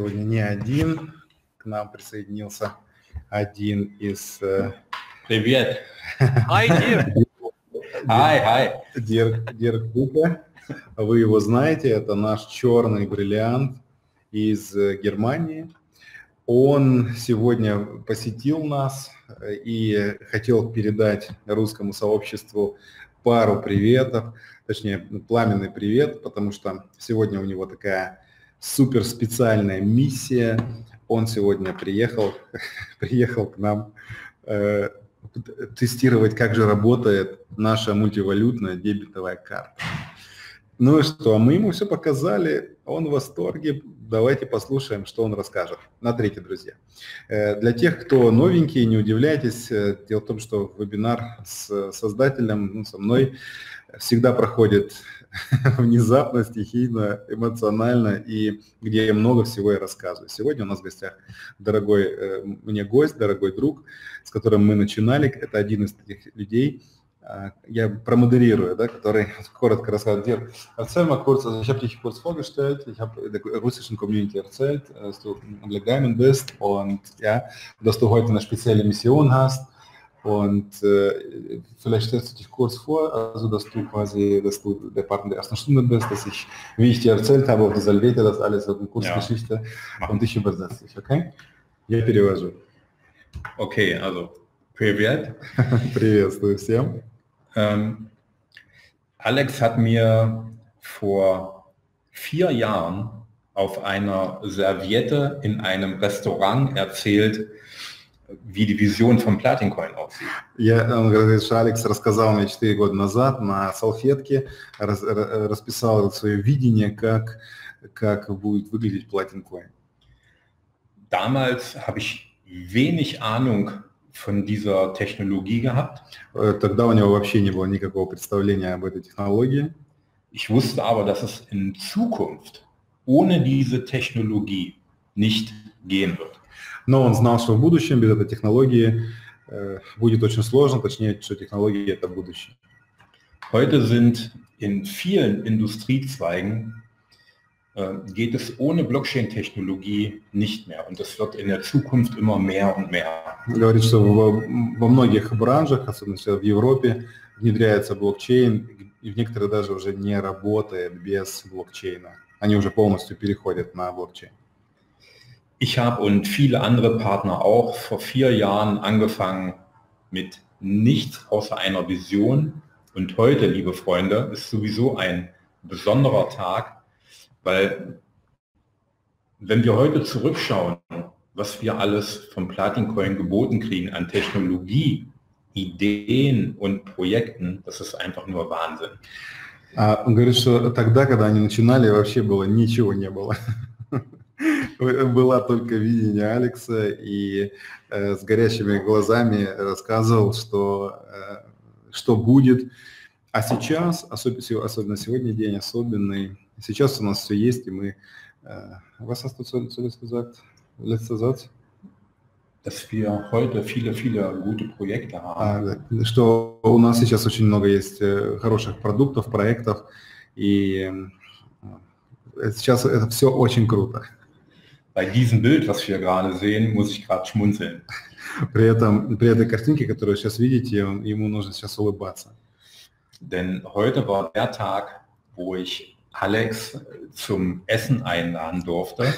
Сегодня не один, к нам присоединился один из... Привет. Hi, Dirk. Hi. Дирк Купе. Вы его знаете, это наш черный бриллиант из Германии. Он сегодня посетил нас и хотел передать русскому сообществу пару приветов, точнее, пламенный привет, потому что сегодня у него такая супер специальная миссия. Он сегодня приехал к нам тестировать, как же работает наша мультивалютная дебетовая карта. Ну и что, мы ему все показали, он в восторге. Давайте послушаем, что он расскажет. Смотрите, друзья. Для тех, кто новенький, не удивляйтесь. Дело в том, что вебинар с создателем, со мной, всегда проходит внезапно, стихийно, эмоционально, и где я много всего и рассказываю. Сегодня у нас в гостях дорогой мне гость, дорогой друг, с которым мы начинали. Это один из таких людей, я pромoderiere, который коротко рассказывает. Dirk, erzähl mal kurz, also ich habe dich kurz vorgestellt, ich habe der russischen Community erzählt, dass du Legamen bist und ja, dass du heute eine spezielle Mission hast und vielleicht stellst du dich kurz vor, also dass du der Partner der ersten Stunde bist, wie ich dir erzählt habe, auf dieser Helvete, das alles so eine Kurzgeschichte und ich übersetze dich, okay? Я перевожу. Okay, also Привет. Приветствую всем. Alex hat mir vor 4 Jahren auf einer Serviette in einem Restaurant erzählt, wie die Vision von Platincoin aussieht. Он говорит, что Алекс рассказал мне 4 года назад на салфетке, расписал свое видение, как будет выглядеть Platincoin. Damals habe ich wenig Ahnung von dieser Technologie gehabt. Тогда у него вообще не было никакого представления об этой технологии. Ich wusste aber, dass es in Zukunft ohne diese Technologie nicht gehen wird. Но он знал, что в будущем без этой технологии будет очень сложно, точнее, что технология – это будущее. Heute sind in vielen Industriezweigen geht es ohne Blockchain-Technologie nicht mehr. Und das wird in der Zukunft immer mehr und mehr. Говорит, что во многих бранжах, особенно в Европе, внедряется блокчейн, и в некоторых даже уже не работает без блокчейна. Они уже полностью переходят на блокчейн. Ich habe und viele andere Partner auch vor 4 Jahren angefangen mit nichts außer einer Vision. Und heute, liebe Freunde, ist sowieso ein besonderer Tag, weil wenn wir heute zurückschauen, was wir alles vom Platincoin geboten kriegen an Technologie, Ideen und Projekten, das ist einfach nur Wahnsinn. Он говорит, что тогда, когда они начинали, вообще ничего не было. Была только видение Алекса, и с горящими глазами рассказывал, что будет. А сейчас, особенно сегодня день особенный, сейчас у нас все есть, и мы... Was hast du zuletzt gesagt? Letzter Satz? Dass wir heute viele gute Projekte haben. Что у нас сейчас очень много есть хороших продуктов, проектов, и сейчас это все очень круто. Bei diesem Bild, was wir gerade sehen, muss ich gerade schmunzeln. При этой картинке, которую вы сейчас видите, ему нужно сейчас улыбаться. Denn heute war der Tag, wo ich Alex zum Essen einladen durfte.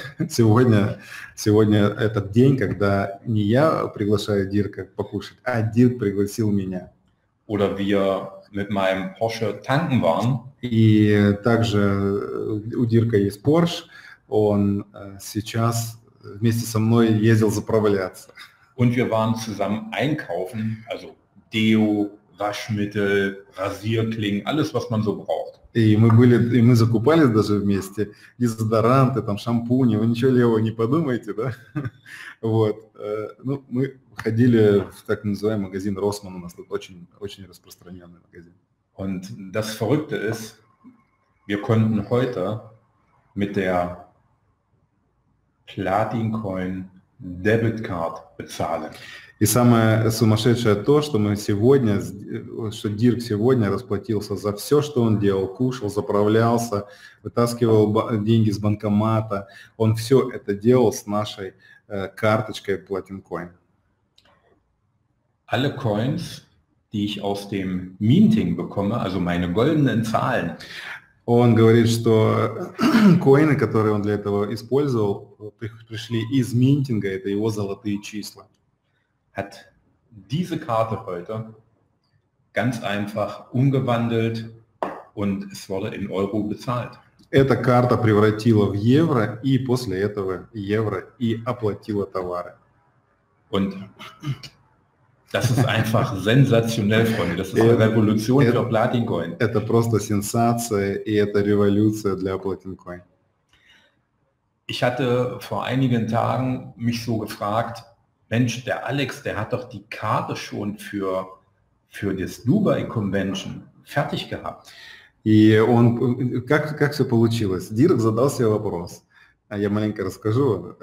Сегодня этот день, когда не я приглашаю Дирка покушать, а Дирк пригласил меня. Oder wir mit meinem Porsche tanken waren. И также у Дирка есть Porsche, он сейчас вместе со мной ездил заправляться. Und wir waren zusammen einkaufen, also Deo, Waschmittel, Rasierklingen, alles, was man so braucht. И мы закупались даже вместе, дезодоранты, там, шампуни, вы ничего левого не подумаете, да? Вот. Ну, мы ходили в так называемый магазин Rossmann, у нас тут очень распространенный магазин. Und das Verrückte ist, wir konnten heute mit der Platincoin Debitcard bezahlen. И самое сумасшедшее то, что мы сегодня, что Дирк сегодня расплатился за все, что он делал, кушал, заправлялся, вытаскивал деньги с банкомата. Он все это делал с нашей карточкой Platin Coin. Alle Coins, die ich aus dem Minting bekomme, also meine goldenen Zahlen, Он говорит, что коины, которые он для этого использовал, пришли из минтинга, это его золотые числа. hat diese Karte heute ganz einfach umgewandelt und es wurde in Euro bezahlt. Эта карта превратила в евро, и после этого евро и оплатила товары. Und das ist einfach sensationell, Freunde. Das ist eine Revolution für Platin Coin. Это просто сенсация, и это революция для Platin Coin. Ich hatte vor einigen Tagen mich so gefragt, Mensch, der Alex, der hat doch die Karte schon für das Dubai Convention fertig gehabt. И он, как все получилось? Дирк задал себе вопрос. Я маленько расскажу.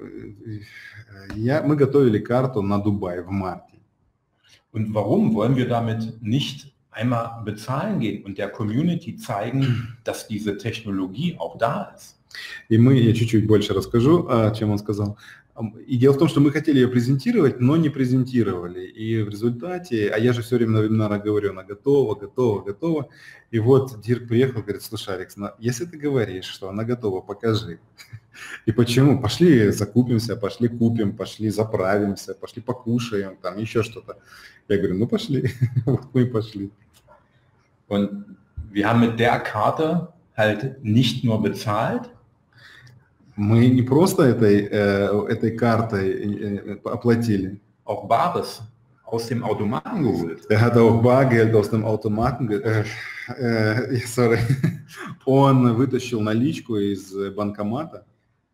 Мы готовили карту на Дубай в марте. Und warum wollen wir damit nicht einmal bezahlen gehen und der Community zeigen, dass diese Technologie auch da ist? И я чуть-чуть больше расскажу, чем он сказал. И дело в том, что мы хотели ее презентировать, но не презентировали. И в результате, а я же все время на вебинарах говорю, она готова, готова, готова. И вот Дирк приехал, говорит, слушай, Алекс, если ты говоришь, что она готова, покажи. И почему? Пошли закупимся, пошли купим, пошли заправимся, пошли покушаем, там еще что-то. Я говорю, ну пошли. Вот мы и пошли. Und wir haben mit der Karte halt nicht nur bezahlt, мы не просто этой картой оплатили. Auch Bares aus dem Automaten geholt. Hat auch Bargeld aus dem Automaten, sorry. Он вытащил наличку из банкомата.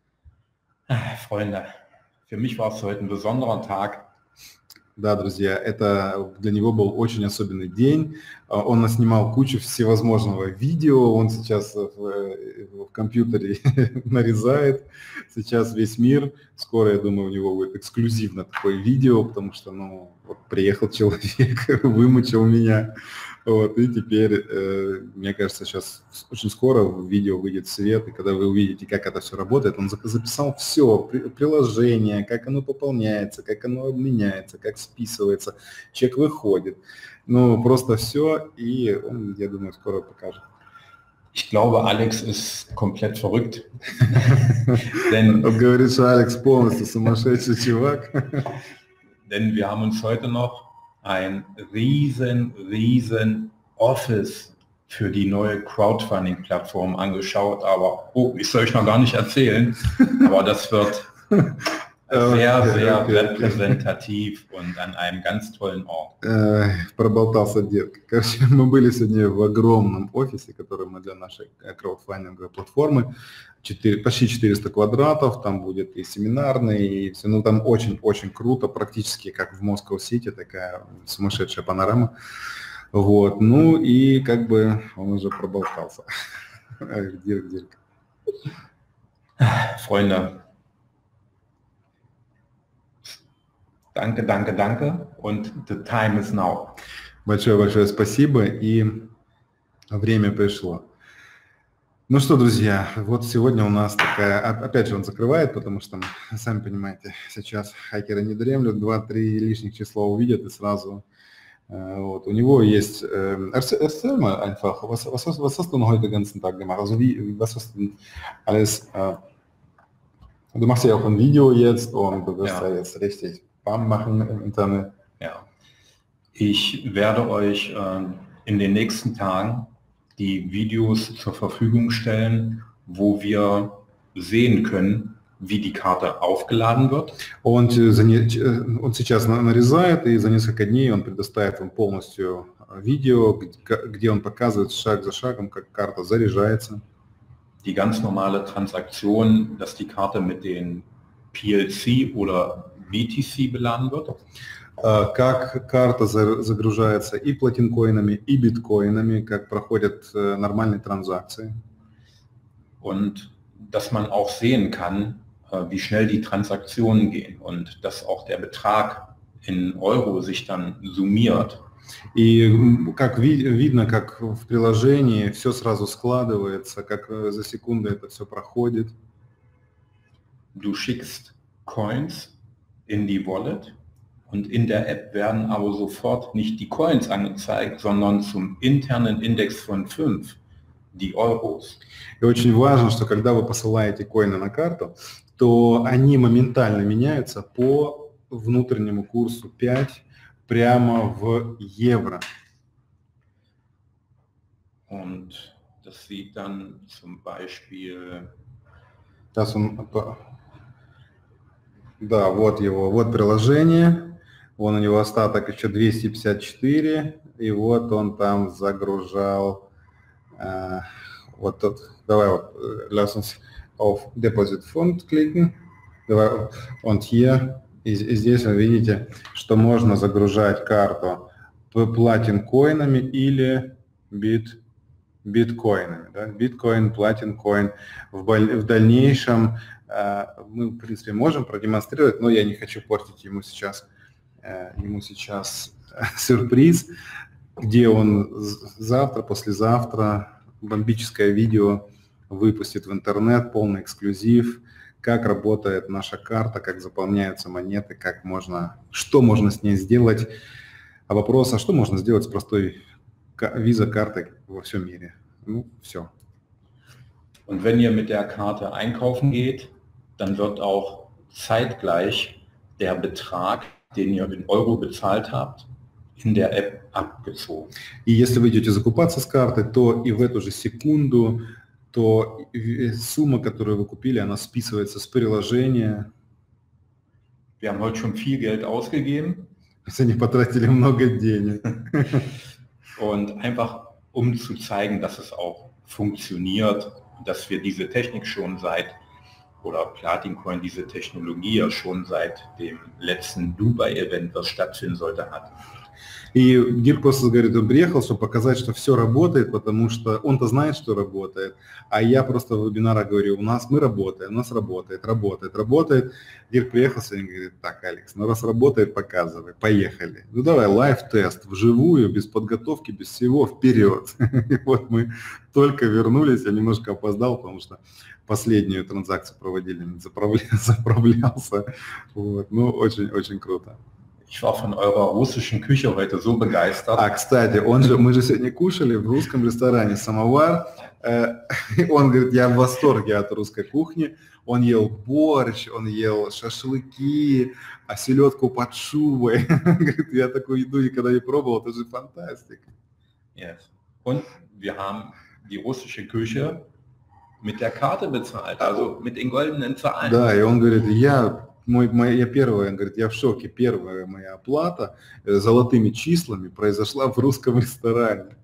Freunde, für mich war es heute ein besonderer Tag. Да, друзья, это для него был очень особенный день. Он наснимал кучу всевозможного видео, он сейчас в компьютере нарезает, сейчас весь мир. Скоро, я думаю, у него будет эксклюзивно такое видео, потому что, вот приехал человек, вымучил меня. Вот, и теперь, мне кажется, сейчас очень скоро видео выйдет в свет, и когда вы увидите, как это все работает, он записал все, приложение, как оно пополняется, как оно обменяется, как списывается, чек выходит. Просто все, и он, я думаю, скоро покажет. Ich glaube, Alex ist komplett verrückt. Denn, он говорит, что Алекс полностью сумасшедший чувак. Denn wir haben uns heute noch ein riesen Office für die neue Crowdfunding-Plattform angeschaut, aber ich soll euch noch gar nicht erzählen, aber das wird sehr repräsentativ und an einem ganz tollen Ort. Проболтался Дирк. Короче, мы были сегодня в огромном офисе, который мы для нашей краудфандинговой платформы, почти 400 квадратов, там будет и семинарный, и все, там очень-очень круто, практически как в Москва-Сити, такая сумасшедшая панорама. Вот, и как бы он уже проболтался. Дирк. Freunde, danke und the time is now. Большое спасибо, и время пришло. Ну что, друзья, вот сегодня у нас такая, опять же он закрывает, потому что, сами понимаете, сейчас хакеры не дремлют, 2-3 лишних числа увидят и сразу, вот, у него есть, erzähl mal einfach, was hast du heute den ganzen Tag gemacht, also was hast du alles, du machst ja auch ein Video jetzt und du wirst ja jetzt richtig Bam machen im Internet. Ja, ich werde euch in den nächsten Tagen die Videos zur Verfügung stellen, wo wir sehen können, wie die Karte aufgeladen wird. Он сейчас нарезает, и за несколько дней он предоставит вам полностью видео, где он показывает шаг за шагом, как карта заряжается. Die ganz normale Transaktion, dass die Karte mit den PLC oder BTC beladen wird. Как карта загружается и платинкоинами, и биткоинами, как проходят нормальные транзакции. Und dass man auch sehen kann, wie schnell die Transaktionen gehen und dass auch der Betrag in Euro sich dann summiert. И как видно, как в приложении все сразу складывается, как за секунду это все проходит. Du schickst Coins in die Wallet und in der App werden aber sofort nicht die Coins angezeigt, sondern zum internen Index von 5 die Euros. И очень важно, что когда вы посылаете коины на карту, то они моментально меняются по внутреннему курсу 5 прямо в евро. Und das sieht dann zum Beispiel... Сейчас он... Да, вот его, вот приложение, вон у него остаток еще 254, и вот он там загружал, вот тут, давай вот, lass uns auf Deposit Fund klicken, давай, und hier, и здесь вы видите, что можно загружать карту платин-коинами или биткоинами, да? Биткоин, платин-коин. В дальнейшем мы, в принципе, можем продемонстрировать, но я не хочу портить ему сейчас сюрприз, где он завтра, послезавтра бомбическое видео выпустит в интернет, полный эксклюзив, как работает наша карта, как заполняются монеты, что можно с ней сделать. А вопрос, а что можно сделать с простой виза-картой во всем мире? Ну, все. Und wenn ihr mit der Karte einkaufen geht, dann wird auch zeitgleich der Betrag, den ihr in Euro bezahlt habt, in der App abgezogen. И если вы идете закупаться с картой, то и в эту же секунду, то сумма, которую вы купили, она списывается с приложения. Wir haben heute schon viel Geld ausgegeben. Они потратили много денег. Und einfach um zu zeigen, dass es auch funktioniert, dass wir diese Technik schon oder Platin-Coin diese Technologie ja schon seit dem letzten Dubai-Event, was stattfinden sollte, hat. И Дирк просто говорит, он приехал, чтобы показать, что все работает, потому что он-то знает, что работает, а я просто в вебинарах говорю, у нас работает. Дирк приехал сегодня и говорит, так, Алекс, ну раз работает, показывай, поехали. Ну давай, лайв-тест, вживую, без подготовки, без всего, вперед. И вот мы только вернулись, я немножко опоздал, потому что последнюю транзакцию проводили, заправлялся. Вот. Ну, очень-очень круто. Ich war von eurer russischen Küche heute so begeistert. А, кстати, мы же сегодня кушали в русском ресторане «Самовар». Он говорит, я в восторге от русской кухни. Он ел борщ, он ел шашлыки, селедку под шубой. Говорит, я такую еду никогда не пробовал, это же фантастика. Yes. Und wir haben die russische Küche mit der Karte bezahlt, also mit den goldenen Zahlen. Да, и он говорит, я в шоке, первая моя оплата золотыми числами произошла в русском ресторане.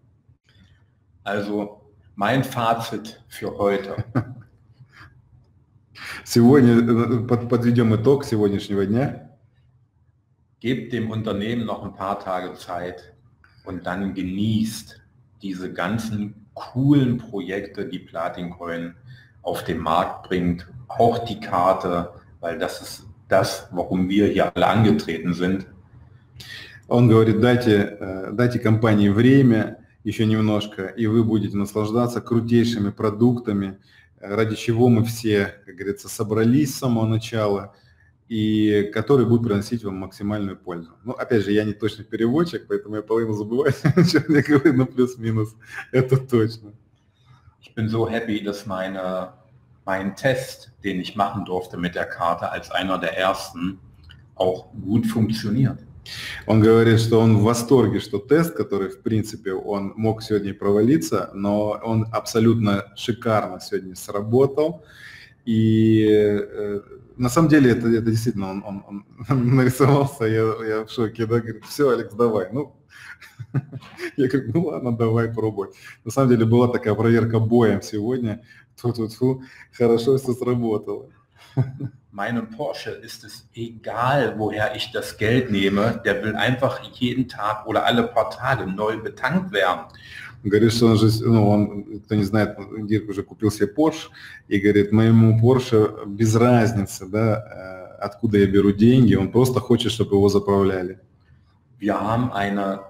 Also mein Fazit für heute. Сегодня подведем итог сегодняшнего дня. Gebt dem Unternehmen noch ein paar Tage Zeit und dann genießt diese ganzen coolen Projekte, die Platin-Coin auf den Markt bringt, auch die Karte, weil das ist das, warum wir hier alle angetreten sind. Он говорит, дайте компании время, еще немножко, и вы будете наслаждаться крутейшими продуктами, ради чего мы все, как говорится, собрались с самого начала, и которые будут приносить вам максимальную пользу. Ну, опять же, я не точный переводчик, поэтому я половину забываю, что мне говорит, но плюс-минус, это точно. Ich bin so happy, dass mein Test, den ich machen durfte mit der Karte als einer der ersten, auch gut funktioniert. Он говорит, что он в восторге, что тест, который, в принципе, он мог сегодня провалиться, но он абсолютно шикарно сегодня сработал. И на самом деле это действительно, он нарисовался, я в шоке, да, говорит, все, Алекс, давай. Ну, я говорю, ну ладно, давай пробовать. На самом деле была такая проверка боем сегодня. Тьфу-тьфу-тьфу, хорошо, что сработало. Meinem Porsche ist es egal, woher ich das Geld nehme. Der will einfach jeden Tag oder alle paar Tage neu betankt werden. Говорит, что он же, ну, он, кто не знает, Дирк уже купил себе Porsche, и говорит, моему Porsche без разницы, да, откуда я беру деньги, он просто хочет, чтобы его заправляли. Wir haben eine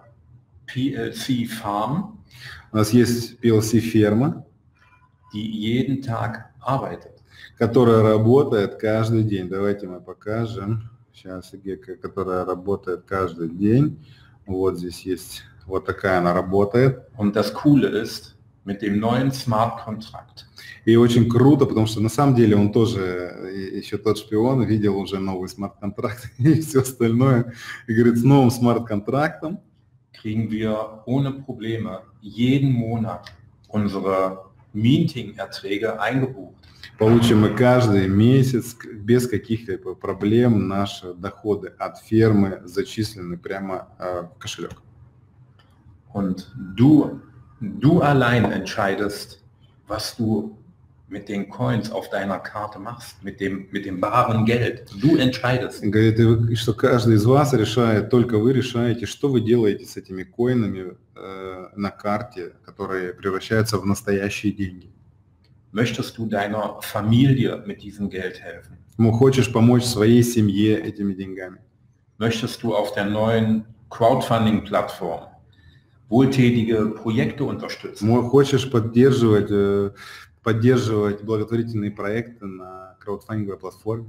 PLC Farm, У нас есть PLC-ферма, die jeden Tag arbeitet. которая работает каждый день. Давайте мы покажем. Сейчас, которая работает каждый день. Вот здесь есть, вот такая она работает. Und das Coole ist, mit dem neuen Smart Contract. И очень круто, потому что на самом деле он тоже, еще тот шпион, видел уже новый смарт-контракт и все остальное. И говорит, с новым смарт-контрактом kriegen wir ohne Probleme jeden Monat unsere Meeting-Erträge eingebucht. получим мы каждый месяц без каких-либо проблем наши доходы от фермы зачислены прямо в кошелек. Und du allein entscheidest, was du mit den Coins auf deiner Karte machst, mit dem barem Geld. Du entscheidest. Говорит, что каждый из вас решает, только вы решаете, что вы делаете с этими коинами на карте, которые превращаются в настоящие деньги. Möchtest du deiner Familie mit diesem Geld helfen? Хочешь помочь своей семье этими деньгами? Möchtest du auf der neuen Crowdfunding-Plattform wohltätige Projekte unterstützen? Хочешь поддерживать благотворительные проекты на краудфандинговой платформе?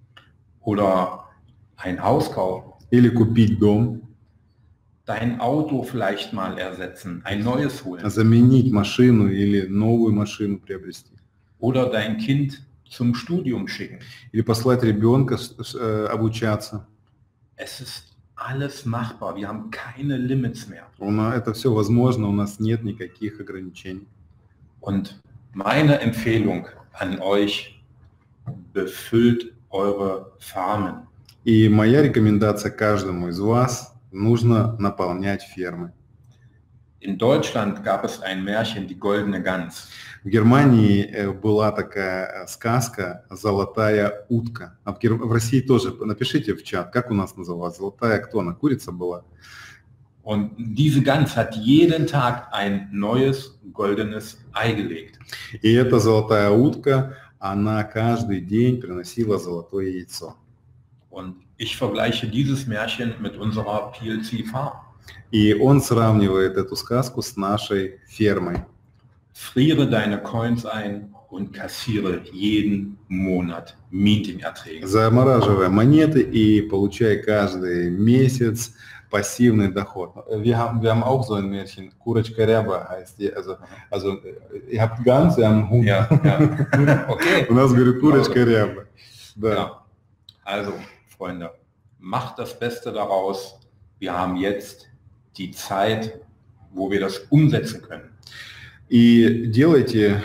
Oder ein Haus kaufen? Или купить дом? Dein Auto vielleicht mal ersetzen, ein neues holen? Заменить машину или новую машину приобрести? Oder dein Kind zum Studium schicken? Или послать ребенка обучаться? Es ist alles machbar, wir haben keine Limits mehr. Это все возможно, у нас нет никаких ограничений. Und meine Empfehlung an euch, befüllt eure Farmen. И моя рекомендация каждому из вас, нужно наполнять фермы. In Deutschland gab es ein Märchen, die goldene Gans. В Германии была такая сказка «Золотая утка». А в России тоже, напишите в чат, как у нас называлась? Золотая кто она? Курица была? Und diese Gans hat jeden Tag ein neues goldenes Ei gelegt. И эта золотая утка, она каждый день приносила золотое яйцо. Und ich vergleiche dieses Märchen mit unserer PLC Farm. И он сравнивает эту сказку с нашей фермой. Friere deine Coins ein und kassiere jeden Monat Meeting-Erträge. Замораживай монеты и получай каждый месяц пассивный доход. Wir haben auch so ein Märchen, Kurочка Ряба heißt die. Also ihr habt Gans, wir haben Hund. Ja, ja. Okay. У нас, говорю, Kurочка Ряба. Да. Ja. Also, Freunde, macht das Beste daraus. Wir haben jetzt die Zeit, wo wir das umsetzen können. И делайте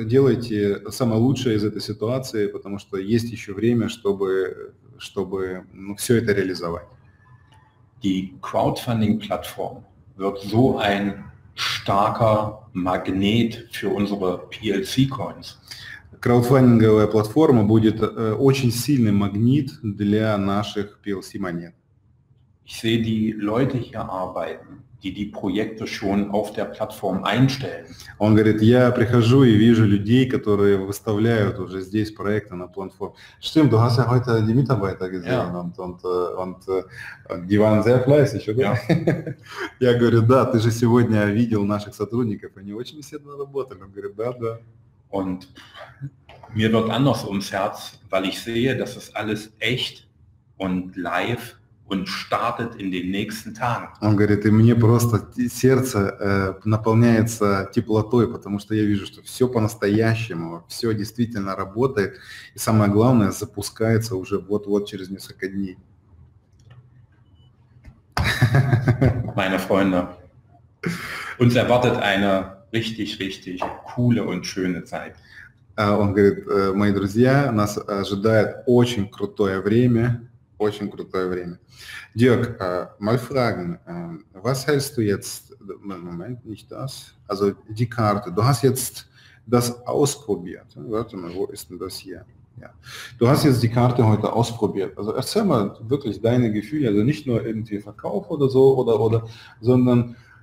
самое лучшее из этой ситуации, потому что есть еще время, чтобы все это реализовать. Die Crowdfunding-Plattform wird so ein starker Magnet für unsere PLC-Coins. Краудфандинговая платформа будет очень сильный магнит для наших PLC-монет. Ich sehe die Leute hier arbeiten, die Projekte schon auf der Plattform einstellen. Он говорит, я прихожу и вижу людей, которые выставляют уже здесь проекты на платформе. Stimmt, du hast ja heute die Mitarbeiter gesehen und die waren sehr fleißig, oder? Ja. Я говорю, да, ты же сегодня видел наших сотрудников, они очень усердно работали. Он говорит, да. Und mir wird anders ums Herz, weil ich sehe, das ist alles echt und live und startet in den nächsten Tagen. Он говорит, и мне просто сердце наполняется теплотой, потому что я вижу, что все по-настоящему, все действительно работает, и самое главное, запускается уже вот-вот через несколько дней. Meine Freunde, uns erwartet eine richtig, richtig coole und schöne Zeit. Он говорит, мои друзья, нас ожидает очень крутое время. Очень крутое время. Dirk, mal fragen, was hältst du jetzt, Moment, nicht das, also die Karte, du hast jetzt das ausprobiert, warte mal, wo ist denn das hier? Ja. Du hast jetzt die Karte heute ausprobiert, also erzähl mal wirklich deine Gefühle, also nicht nur irgendwie Verkauf oder so, sondern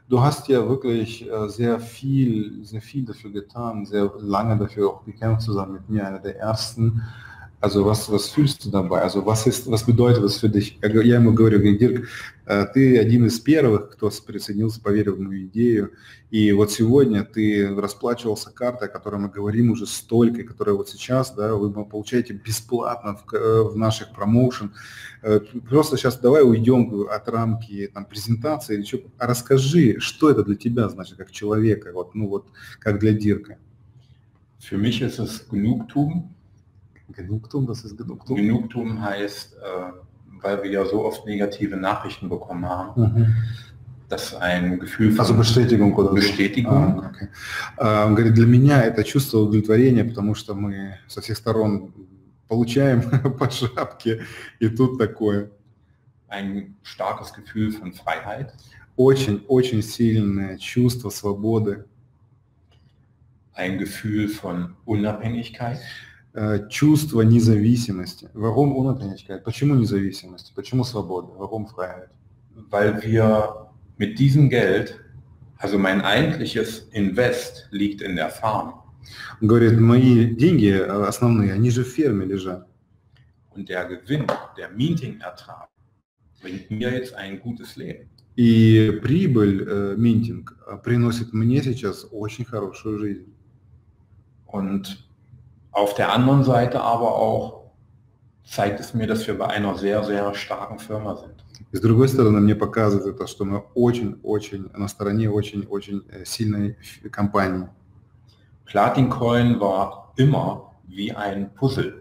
Du hast ja wirklich sehr viel dafür getan, sehr lange dafür auch gekämpft zusammen mit mir, einer der ersten. Also was fühlst du dabei? Also was bedeutet das für dich? Я ему говорю, говорю, Дирк, ты один из первых, кто присоединился, поверил в мою идею, и вот сегодня ты расплачивался картой, о которой мы говорим уже столько, и которая вот сейчас, да, вы получаете бесплатно в наших промоушен. Просто сейчас давай уйдем от рамки там, презентации или что, а расскажи, что это для тебя значит, как человека, вот, ну вот, как для Дирка. Für mich ist es Genugtuung. Genugtuung, das ist Genugtuung. Genugtuung heißt, weil wir ja so oft negative Nachrichten bekommen haben, dass ein Gefühl von Bestätigung. Okay. Он говорит, для меня это чувство удовлетворения, потому что мы со всех сторон получаем по шапке, и тут такое. Ein starkes Gefühl von Freiheit. Очень сильное чувство свободы. Ein Gefühl von Unabhängigkeit. Чувство независимости. Warum Unabhängigkeit? Почему независимость? Почему свобода? Warum Freiheit? Weil wir mit diesem Geld, also mein eigentliches Invest liegt in der Farm. Он говорит, мои деньги основные, они же в ферме лежат. Und der Gewinn, der Minting-Ertrag, bringt mir jetzt ein gutes Leben. И прибыль, минтинг, приносит мне сейчас очень хорошую жизнь. Und auf der anderen Seite aber auch zeigt es mir, dass wir bei einer sehr, sehr starken Firma sind. И с другой стороны, мне показывает это, что мы очень на стороне очень сильной компании. Platin Coin war immer wie ein Puzzle.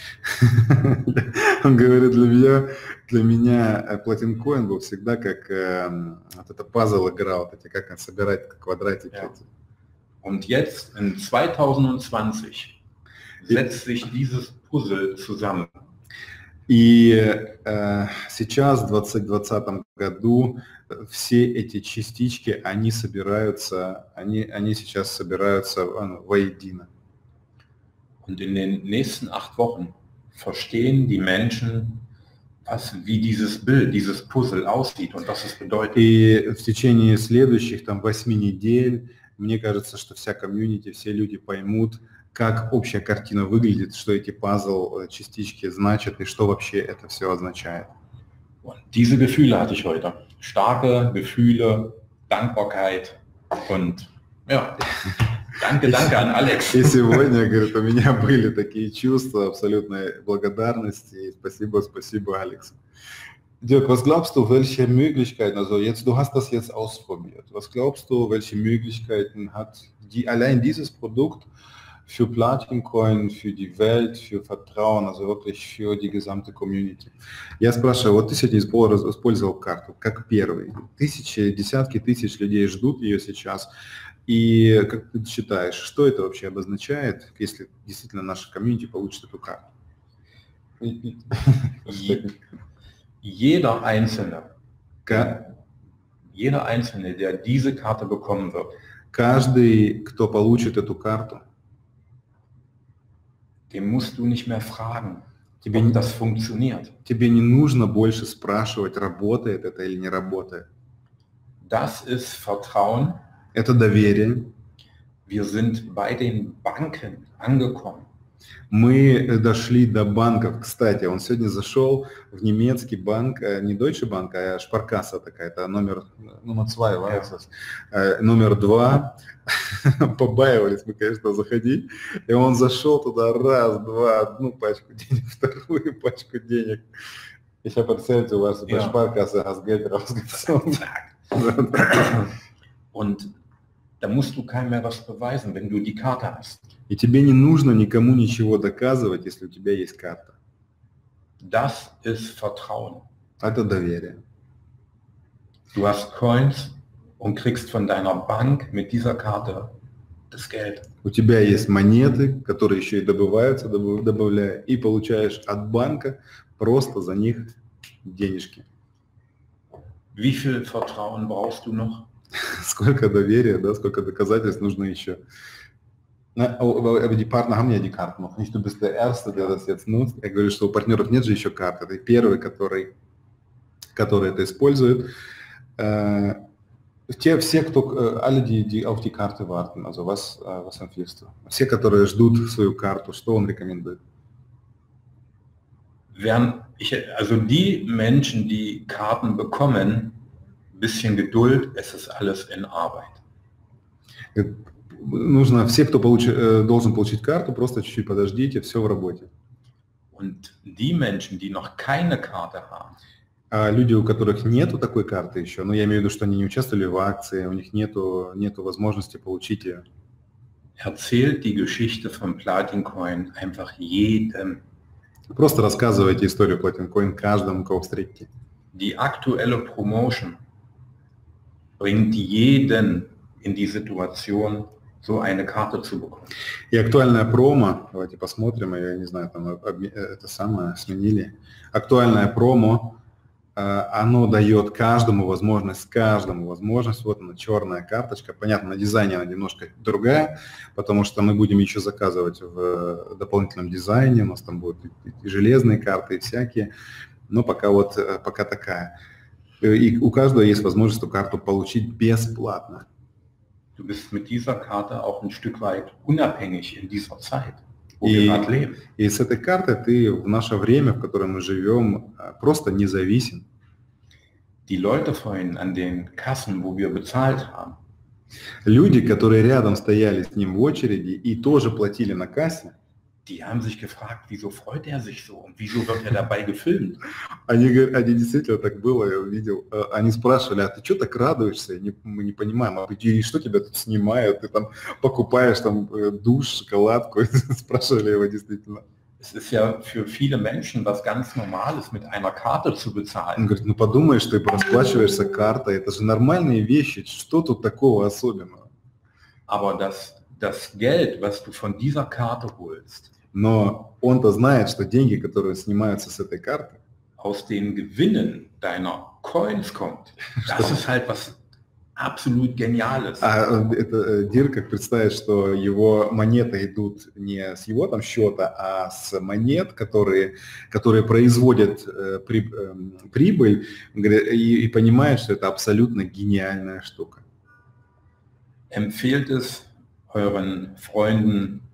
Он говорит, для меня Platin Coin был всегда как вот это пазл игра, вот эти, как собирать квадратики. Ja. Und jetzt in 2020 setzt sich dieses Puzzle zusammen. И сейчас, в 2020 году, все эти частички, они сейчас собираются воедино. Und in den nächsten 8 Wochen verstehen die Menschen, wie dieses Bild, dieses Puzzle aussieht und was es bedeutet. И в течение следующих 8 недель, мне кажется, что вся комьюнити, все люди поймут, как общая картина выглядит, что эти пазл-частички значат и что вообще это все означает. Und diese Gefühle hatte ich heute. Starke Gefühle, Dankbarkeit und ja, danke an Alex. И сегодня, говорит, у меня были такие чувства абсолютной благодарности и спасибо Алексу. Dirk, was glaubst du, welche Möglichkeiten, also jetzt, du hast das jetzt ausprobiert, was glaubst du, welche Möglichkeiten hat allein dieses Produkt für Platin Coin, für die Welt, für Vertrauen, also wirklich für die gesamte Community? Я спрашиваю, вот ты сегодня использовал карту как первый, десятки тысяч людей ждут ее сейчас, и как ты считаешь, что это вообще обозначает, если действительно наша комьюнити получит эту карту? Jeder Einzelne, der diese Karte bekommen wird, каждый, кто получит эту карту, dem musst du nicht mehr fragen, ob das funktioniert. Тебе не нужно больше спрашивать, работает это или не работает. Das ist Vertrauen. Это доверие. Wir sind bei den Banken angekommen. Мы дошли до банков. Кстати, он сегодня зашел в немецкий банк, не Deutsche Bank, а Sparkasse такая, это номер 2. Побаивались мы, конечно, заходить. И он зашел туда раз, два, одну пачку денег, вторую пачку денег. Еще представьте, у вас Sparkasse, das Geld rausgezogen. Und da musst du keinem mehr was beweisen, wenn du die Karte hast. И тебе не нужно никому ничего доказывать, если у тебя есть карта. Das ist Vertrauen. Это доверие. Du hast Coins und kriegst von deiner Bank mit dieser Karte das Geld. У тебя есть монеты, которые еще и добываются, добавляя, и получаешь от банка просто за них денежки. Wie viel Vertrauen brauchst du noch? Сколько доверия, да, сколько доказательств нужно еще. Aber die Partner haben ja die Karten noch nicht. Du bist der Erste, der das jetzt nutzt. Я говорю, что у партнеров нет же еще карты. Ты первый, который это использует. Все, alle, die auf die Karte warten, also was empfiehlst du? Все, которые ждут свою карту, что он рекомендует? Also die Menschen, die Karten bekommen, ein bisschen Geduld, es ist alles in Arbeit. Нужно, все, кто должен получить карту, просто чуть-чуть подождите, все в работе. Und die Menschen, die noch keine Karte haben, а люди, у которых нету такой карты еще, ну я имею в виду, что они не участвовали в акции, у них нету возможности получить ее. Erzählt die Geschichte von Platin Coin einfach jedem. Просто рассказывайте историю Platin Coin каждому, кого встретите. Die aktuelle Promotion bringt jeden in die Situation, so eine Karte zu bekommen. И актуальная промо, давайте посмотрим, я не знаю, там это самое сменили. Актуальное промо, оно дает каждому возможность, вот она, черная карточка. Понятно, на дизайне она немножко другая, потому что мы будем еще заказывать в дополнительном дизайне, у нас там будут и железные карты, и всякие, но пока такая. И у каждого есть возможность эту карту получить бесплатно. Du bist mit dieser Karte auch ein Stück weit unabhängig in dieser Zeit, wo wir gerade leben. И с этой картой ты в наше время, в котором мы живем, просто независим. Die Leute vorhin an den Kassen, wo wir bezahlt haben. Люди, которые рядом стояли с ним в очереди и тоже платили на кассе. Die haben sich gefragt, wieso freut er sich so und wieso wird er dabei gefilmt? Они действительно так было, я увидел. Они спрашивали, а ты что так радуешься? Мы не понимаем, и что тебя тут снимают? Ты там покупаешь там душ, шоколадку? Спрашивали его действительно. Es ist ja für viele Menschen was ganz Normales, mit einer Karte zu bezahlen. Он говорит, ну подумаешь, ты расплачиваешься картой, это же нормальные вещи, что тут такого особенного? Aber das Geld, was du von dieser Karte holst, но он-то знает, что деньги, которые снимаются с этой карты, aus den Gewinnen deiner Coins kommt. Das ist halt was absolut Geniales. А это Дир как представить, что его монеты идут не с его там счета, а с монет, которые производят прибыль, и понимает, что это абсолютно гениальная штука. Empfehlt es euren Freunden,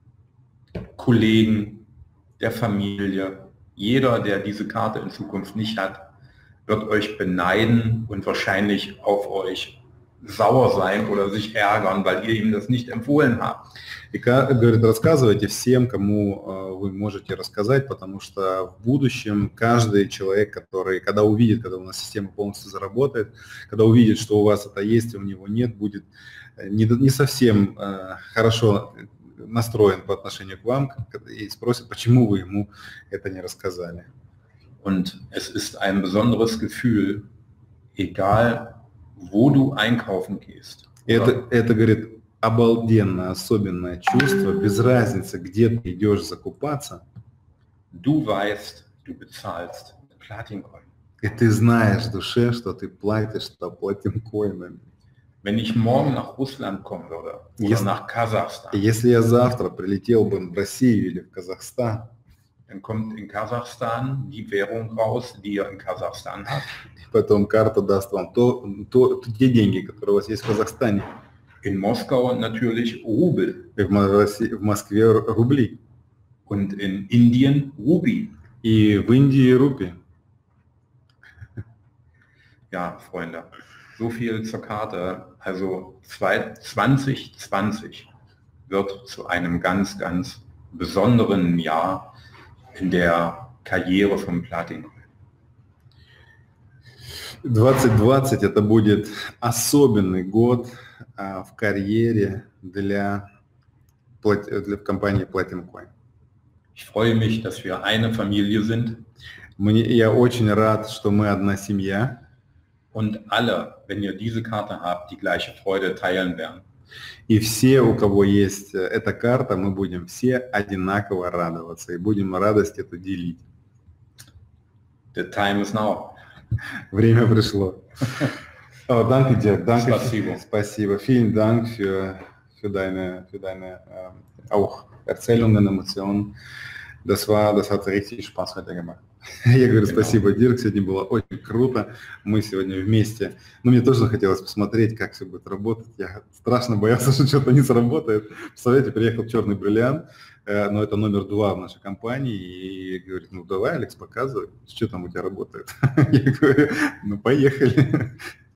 Kollegen, der Familie. Jeder, der diese Karte in Zukunft nicht hat, wird euch beneiden und wahrscheinlich auf euch sauer sein oder sich ärgern, weil ihr ihm das nicht empfohlen habt. И, говорит, рассказывайте всем, кому вы можете рассказать, потому что в будущем каждый человек, который, когда увидит, когда у нас система полностью заработает, когда увидит, что у вас это есть, а у него нет, будет не совсем хорошо настроен по отношению к вам и спросит, почему вы ему это не рассказали. Und es ist ein besonderes Gefühl, egal wo du einkaufen gehst. Это, говорит, обалденное, особенное чувство, без разницы, где ты идешь закупаться. Du weißt, du bezahlst Platin Coin. И ты знаешь в душе, что ты платишь Platin Coin. Wenn ich morgen nach Russland kommen würde oder nach Kasachstan, если я завтра прилетел бы в Россию или в Казахстан, dann kommt in Kasachstan die Währung raus, die ihr in Kasachstan habt. Потом карта даст вам те деньги, которые у вас есть в Казахстане. In Moskau natürlich Rubel. В Москве рубли. Und in Indien Rupi. И в Индии рупи. Ja, Freunde, so viel zur Karte. Also 2020 wird zu einem ganz, ganz besonderen Jahr in der Karriere von Platin Coin. 2020 это будет особенный год в карьере для компании Platin Coin. Ich freue mich, dass wir eine Familie sind. Я очень рад, что мы одна семья. Und alle, wenn ihr diese Karte habt, die gleiche Freude teilen werden. И все, у кого есть эта карта, мы будем все одинаково радоваться и будем радость эту делить. The time is now. Время пришло. Danke dir, danke. Спасибо. Spasibo. Vielen Dank für deine auch Erzählungen, Emotionen. Das hat richtig Spaß heute gemacht. Я говорю, спасибо, Дирк, сегодня было очень круто. Мы сегодня вместе. Ну, мне тоже захотелось посмотреть, как все будет работать. Я страшно боялся, что что-то не сработает. Представляете, приехал черный бриллиант, но это номер 2 в нашей компании, и говорит, ну, давай, Алекс, показывай, что там у тебя работает. Я говорю, ну, поехали.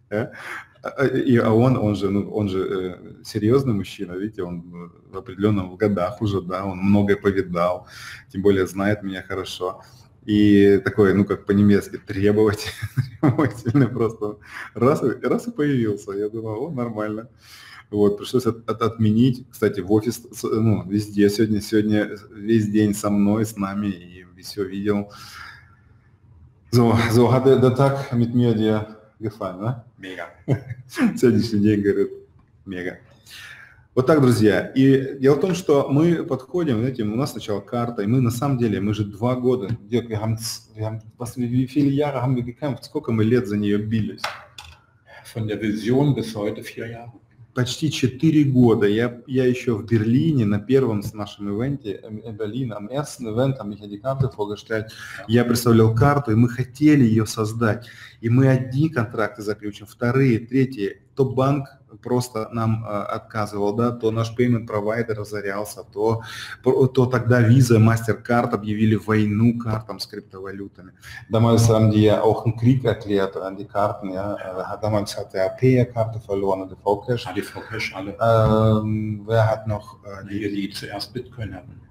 Он же серьезный мужчина, видите, он в определенных годах уже, да, он многое повидал, тем более знает меня хорошо. И такой, ну, как по-немецки, требовательный просто. Раз и появился. Я думал, о, нормально. Вот, пришлось отменить. Кстати, в офис, ну, везде сегодня весь день со мной, с нами, и все видел. So hat der Tag mit mir dir gefallen, да? Mega. Сегодняшний день, говорит, мега. Вот так, друзья. И дело в том, что мы подходим, знаете, у нас сначала карта, и мы на самом деле, мы же 2 года, wie viele Jahre haben wir gekämpft, сколько мы лет за нее бились? Von der Vision bis heute 4 Jahre. Почти 4 года. Я еще в Берлине на первом с нашем ивенте, Berlin, am ersten Event, haben mich ja die Karte vorgestellt. Я представлял карту, и мы хотели ее создать. И мы одни контракты заключим, вторые, третьи. То банк просто нам отказывал, да, то наш payment провайдер разорялся, то тогда Visa, MasterCard объявили войну картам с криптовалютами. Damals haben die ja auch einen Krieg erklärt an die Karten, ja. Damals hat der AP-Karte verloren, der VCash. Die VCash alle. Wer hat noch die zuerst Bitcoin hatten?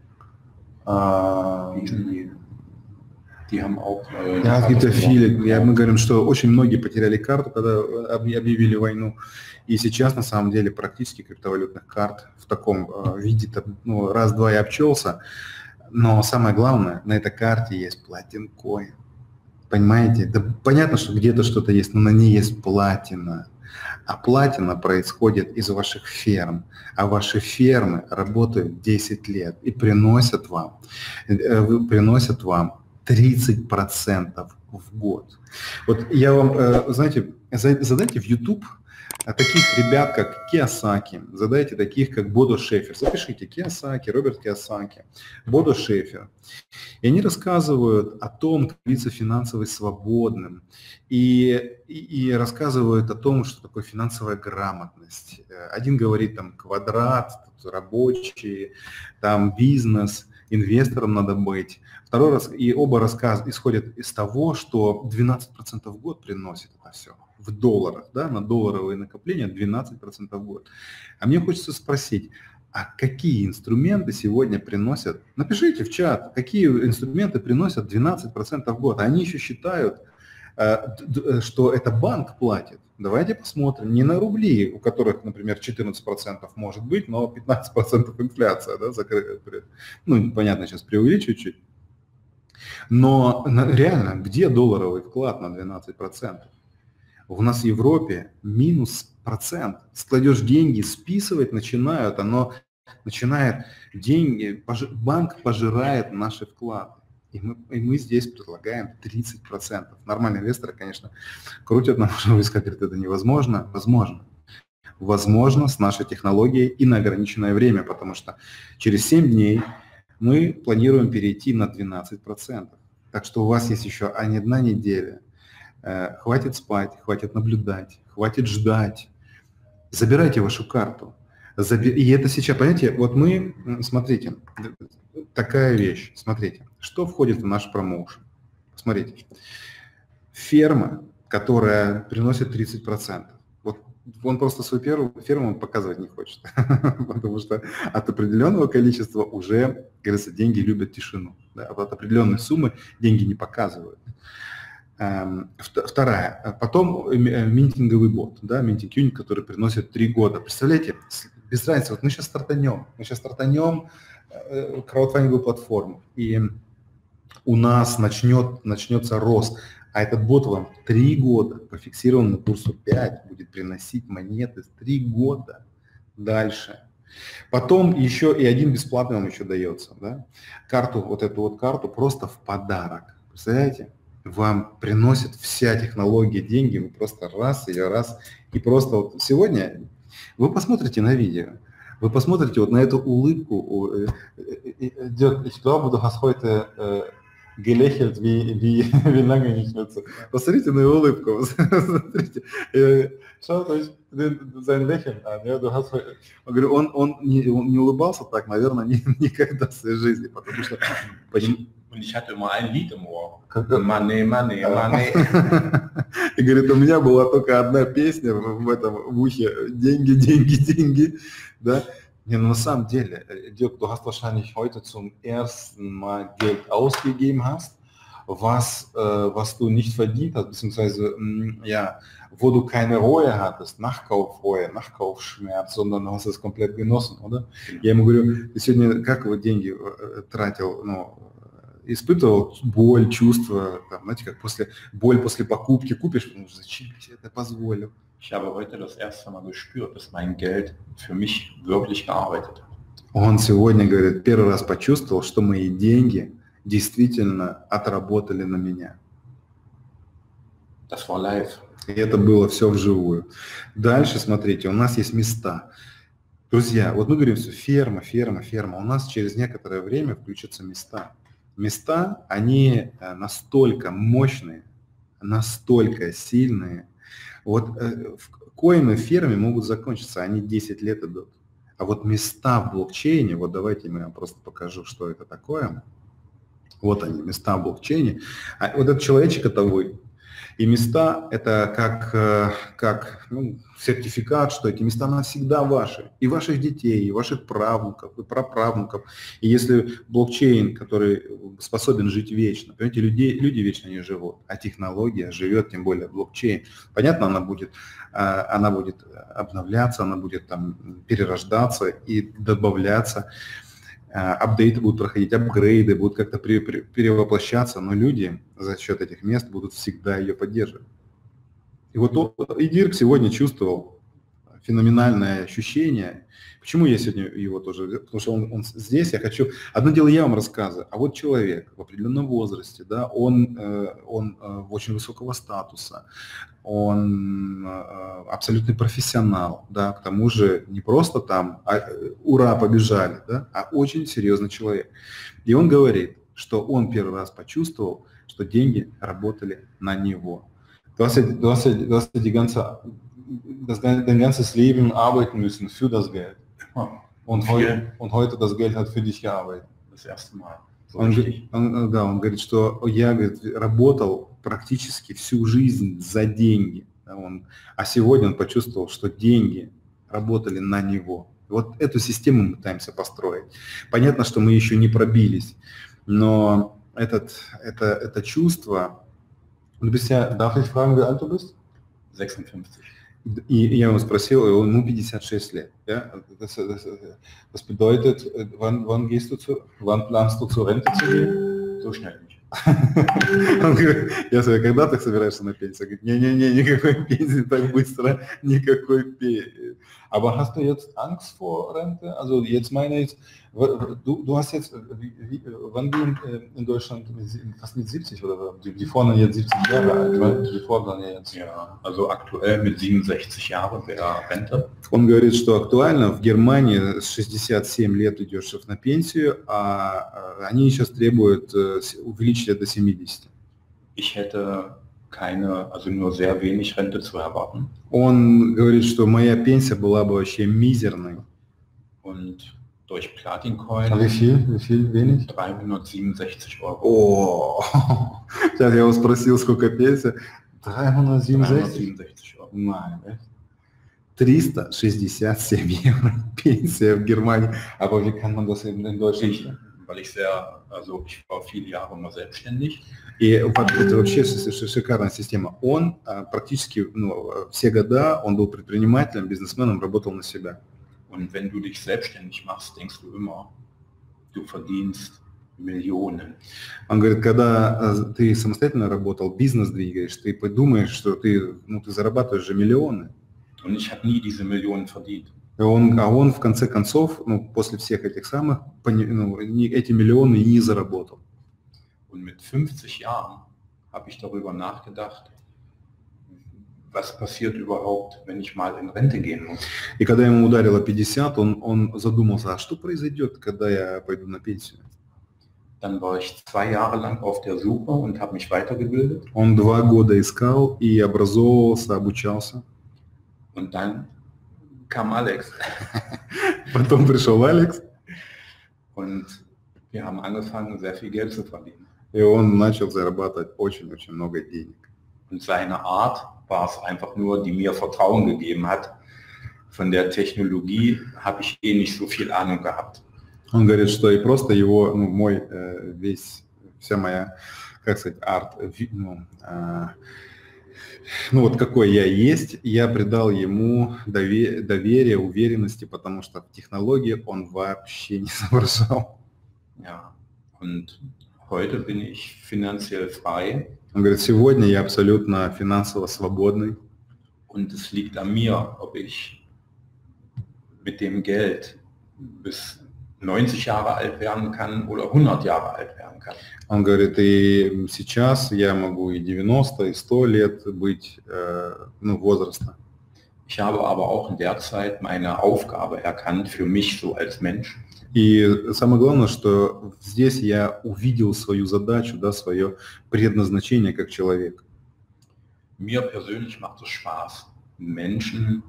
Die haben auch... Ja, es gibt ja viele. Мы говорим, что очень многие потеряли карту, когда объявили войну. И сейчас, на самом деле, практически криптовалютных карт в таком виде, ну, раз-два я обчелся. Но самое главное, на этой карте есть Platin Coin. Понимаете? Да понятно, что где-то что-то есть, но на ней есть платина. А платина происходит из ваших ферм. А ваши фермы работают 10 лет и приносят вам 30% в год. Вот я вам, знаете, задайте в YouTube таких ребят, как Кийосаки, задайте таких, как Бодо Шефер. Запишите Кийосаки, Роберт Кийосаки, Бодо Шефер. И они рассказывают о том, как становиться финансово свободным. И рассказывают о том, что такое финансовая грамотность. Один говорит там квадрат, рабочий, там бизнес, инвестором надо быть. Второй раз, и оба рассказа исходят из того, что 12% в год приносит это все. В долларах, да, на долларовые накопления 12% в год. А мне хочется спросить, а какие инструменты сегодня приносят, напишите в чат, какие инструменты приносят 12% в год. Они еще считают, что это банк платит. Давайте посмотрим, не на рубли, у которых, например, 14% может быть, но 15% инфляция, да, ну, понятно, сейчас преувеличиваю чуть. Но реально, где долларовый вклад на 12%? У нас в Европе минус процент. Складешь деньги, списывать начинают, оно начинает деньги, банк пожирает наши вклады. И мы здесь предлагаем 30%. Нормальные инвесторы, конечно, крутят нам в висках, говорят, это невозможно. Возможно. Возможно с нашей технологией и на ограниченное время, потому что через 7 дней мы планируем перейти на 12%. Так что у вас есть еще не одна неделя. Хватит спать, хватит наблюдать, хватит ждать. Забирайте вашу карту. И это сейчас, понимаете, вот мы, смотрите, такая вещь, смотрите, что входит в наш промоушен. Смотрите, ферма, которая приносит 30%. Вот он просто свою первую ферму показывать не хочет, потому что от определенного количества уже, говорится, деньги любят тишину. Да? От определенной суммы деньги не показывают. Вторая. Потом минтинговый бот, да, минтинг юнит, который приносит 3 года. Представляете, без разницы, вот мы сейчас стартанем краудфандинговую платформу, и у нас начнется рост, а этот бот вам 3 года по фиксированному курсу 5 будет приносить монеты 3 года дальше. Потом еще и один бесплатный вам еще дается, да? Карту, вот эту вот карту просто в подарок. Представляете? Вам приносит вся технология деньги, вы просто раз, и просто вот сегодня вы посмотрите на видео, Вы посмотрите вот на эту улыбку. Dirk, ich glaube, du hast heute gelächelt, wie lange nicht mehr. Посмотрите на его улыбку. Смотрите, schaut euch sein Lächeln an. Ja, du hast, он не улыбался так, наверное, никогда в своей жизни, потому что... Und ich hatte immer ein Lied im Ohr. Money, money, money. И говорит, у меня была только одна песня в ухе. Деньги, деньги, деньги. Да? Ja, na самом деле, Dirk, du hast wahrscheinlich heute zum ersten Mal Geld ausgegeben hast, was du nicht verdient hast, beziehungsweise, ja, wo du keine Reue hattest, Nachkaufreue, Nachkaufschmerz, sondern du hast es komplett genossen, oder? Я ему говорю, ты сегодня как вот деньги тратил, ну, испытывал боль, чувство, там, знаете, как боль после покупки, купишь, ну, зачем я себе это позволил? Ich habe heute das erste Mal gespürt, dass mein Geld für mich wirklich gearbeitet hat. Он сегодня, говорит, первый раз почувствовал, что мои деньги действительно отработали на меня. Das war live. И это было все вживую. Дальше, смотрите, у нас есть места. Друзья, вот мы говорим все, ферма, ферма, ферма. У нас через некоторое время включатся места. Места, они настолько мощные, настолько сильные. Вот коины в ферме могут закончиться, они 10 лет идут. А вот места в блокчейне, вот давайте я вам просто покажу, что это такое. Вот они, места в блокчейне. А вот этот человечек, это вы. И места – это как сертификат, что эти места навсегда ваши. И ваших детей, и ваших правнуков, и праправнуков. И если блокчейн, который способен жить вечно, понимаете, люди вечно не живут, а технология живет, тем более блокчейн. Понятно, она будет обновляться, она будет там перерождаться и добавляться. Апдейты будут проходить, апгрейды будут как-то перевоплощаться, но люди за счет этих мест будут всегда ее поддерживать. И вот Dirk сегодня чувствовал феноменальное ощущение. Почему я сегодня его тоже? Потому что он здесь, я хочу... Одно дело я вам рассказываю, а вот человек в определенном возрасте, да, он очень высокого статуса, он абсолютный профессионал, да, к тому же не просто там ура, побежали, да, а очень серьезный человек. И он говорит, что он первый раз почувствовал, что деньги работали на него. Du hast dein ganzes Leben arbeiten müssen für das Geld. Und heute das Geld hat für dich gearbeitet. Das erste Mal. Он говорит, что я, говорит, работал практически всю жизнь за деньги. А сегодня он почувствовал, что деньги работали на него. Вот эту систему мы пытаемся построить. Понятно, что мы еще не пробились, но это чувство... Darf ich fragen, wie alt du bist? 56. И я его спросил, ему 56 лет. Ja? Das bedeutet, wann planst du zur Rente zu gehen? So schnell nicht. Он говорит, я говорю, когда ты собираешься на пенсию? Он говорит, не, никакой пенсии так быстро, никакой пенсии. Aber hast du jetzt Angst vor Rente? Also jetzt meine ich, du hast jetzt, wann du in Deutschland fast mit 70 oder die fordern jetzt 70 Jahre alt, weil die fordern jetzt. Ja, also aktuell mit 67 Jahren wäre Rente. Он говорит, что актуально в Германии с 67 лет идешь на пенсию, а они сейчас требуют увеличить до 70. Ich hätte also nur sehr wenig Rente zu erwarten. Он говорит, что моя пенсия была бы вообще мизерной. Und durch Platin-Coin. Wie viel wenig? 367 Euro. О, сейчас я его спросил, сколько пенсия. 367 Euro. Nein, 367 евро пенсия в Германии. Aber wie kann man das in Deutschland? Weil ich war viele Jahre mal selbstständig. И это вообще шикарная система. Он практически все года он был предпринимателем, бизнесменом, работал на себя. Und wenn du dich selbstständig machst, denkst du immer, du verdienst Millionen. Он говорит, когда ты самостоятельно работал, бизнес двигаешь, ты подумаешь, что ты зарабатываешь же миллионы. Und ich habe nie diese Millionen verdient. Он в конце концов, после всех этих самых, эти миллионы не заработал. Und mit 50 Jahren habe ich darüber nachgedacht, was passiert überhaupt, wenn ich mal in Rente gehen muss? И когда ему ударило 50, он задумался, а что произойдет, когда я пойду на пенсию? Dann war ich 2 Jahre lang auf der Suche und habe mich weitergebildet. Он 2 года искал и образовывался, обучался. Und dann kam Alex. Потом пришел Алекс, Und wir haben angefangen, sehr viel Geld zu verdienen. и он начал зарабатывать очень-очень много денег. Und seine Art war es einfach nur, die mir Vertrauen gegeben hat. Von der Technologie habe ich eh nicht so viel Ahnung gehabt. Он говорит, что и просто его, вся моя, как сказать, вот какой я есть, я придал ему доверие, уверенности, потому что в технологии он вообще не соображал. Ja, und heute bin ich finanziell frei. Он говорит, сегодня я абсолютно финансово свободный. Und es liegt an mir, ob ich mit dem Geld bis 90 Jahre alt werden kann oder 100 Jahre alt werden kann. Он говорит, и сейчас я могу и 90, и 100 лет быть возраста. Ich habe aber auch in der Zeit meine Aufgabe erkannt für mich so als Mensch. И самое главное, что здесь я увидел свою задачу, да, свое предназначение как человек. Mir persönlich macht es Spaß, Menschen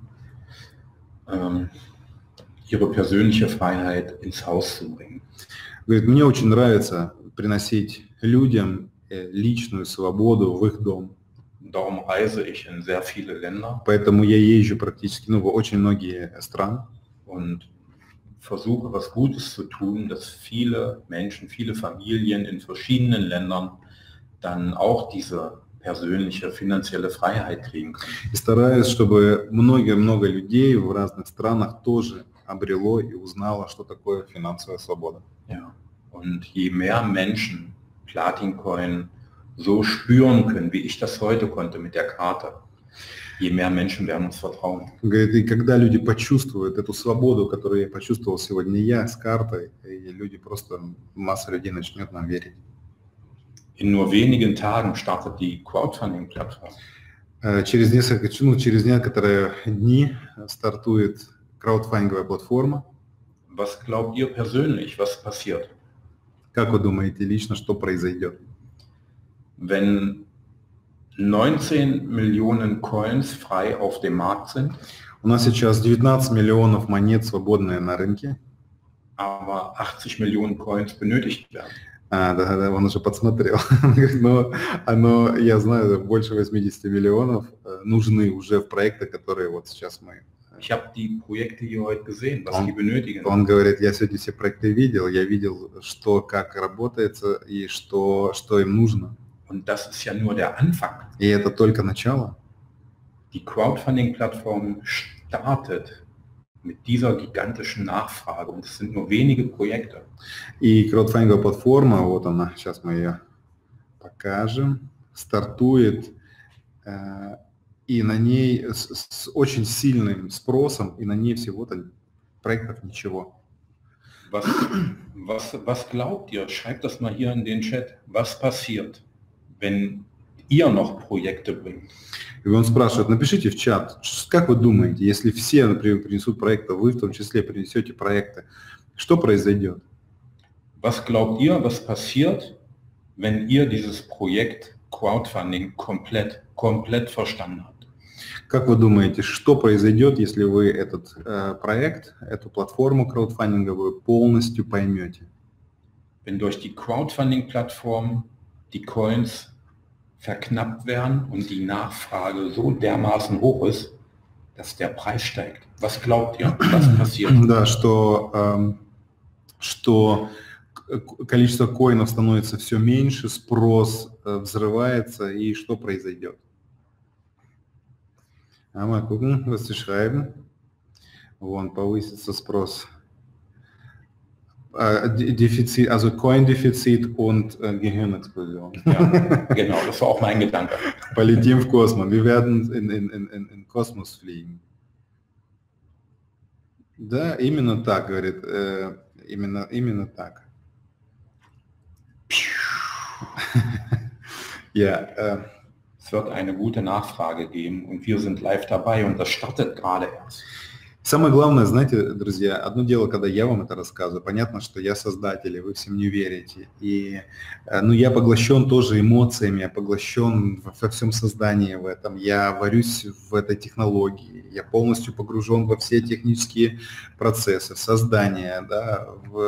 ihre persönliche Freiheit ins Haus zu bringen. Говорит, мне очень нравится приносить людям личную свободу в их дом. Darum reise ich in sehr viele Länder. Поэтому я езжу практически в очень многие страны. Und versuche, was Gutes zu tun, dass viele Menschen, viele Familien in verschiedenen Ländern dann auch diese persönliche finanzielle Freiheit kriegen können. И стараюсь, чтобы много людей в разных странах тоже обрело и узнало, что такое финансовая свобода. Ja. Und je mehr Menschen Platin-Coin so spüren können, wie ich das heute konnte mit der Karte, je mehr Menschen werden uns vertrauen. Говорит, и когда люди почувствуют эту свободу, которую я почувствовал сегодня я с картой, и люди просто, масса людей начнет нам верить. In nur wenigen Tagen startet die Crowdfunding-Plattform. Через некоторые дни стартует краудфандинговая платформа. Was glaubt ihr persönlich, was passiert? Как вы думаете лично, что произойдет? Wenn 19 Millionen Coins frei auf dem Markt sind, у нас сейчас 19 миллионов монет свободные на рынке, aber 80 Millionen Coins benötigt werden. Да, он уже подсмотрел. Но я знаю, больше 80 миллионов нужны уже в проектах, которые вот сейчас мы. Ich habe die Projekte hier heute gesehen, was die benötigen. Он говорит, я сегодня все проекты видел, я видел, что, как работается и что им нужно. Und das ist ja nur der Anfang. И это только начало. Die Crowdfunding-Plattform startet mit dieser gigantischen Nachfrage und es sind nur wenige Projekte. И краудфандинговая платформа, вот она, сейчас мы ее покажем, стартует, и на ней с очень сильным спросом, и на ней всего-то проектов ничего. Was glaubt ihr? Schreibt das mal hier in den Chat. Was passiert, wenn ihr noch Projekte bringt? И он спрашивает, напишите в чат, как вы думаете, если все, например, принесут проекты, вы в том числе принесете проекты, что произойдет? Was glaubt ihr, was passiert, wenn ihr dieses Projekt Crowdfunding komplett verstanden habt? Как вы думаете, что произойдет, если вы этот проект, эту платформу краудфандинговую полностью поймете? Wenn durch die Crowdfunding-Plattform die Coins verknappt werden und die Nachfrage so dermaßen hoch ist, dass der Preis steigt. Was glaubt ihr, was passiert? Да, что количество коинов становится все меньше, спрос взрывается, и что произойдет? Mal gucken, was sie schreiben. Вон, повысится спрос. Defizit, also Coin-Defizit und Gehirnexplosion. Ja, genau, das war auch mein Gedanke. Полетим в космос. Wir werden in Kosmos fliegen. Да, именно так, говорит. Именно так. Es wird eine gute Nachfrage geben und wir sind live dabei und das startet gerade erst. Самое главное, знаете, друзья, одно дело, когда я вам это рассказываю, понятно, что я создатель, и вы всем не верите. И, ну, я поглощен тоже эмоциями, я поглощен во всем создании в этом, я варюсь в этой технологии, я полностью погружен во все технические процессы, создания, да,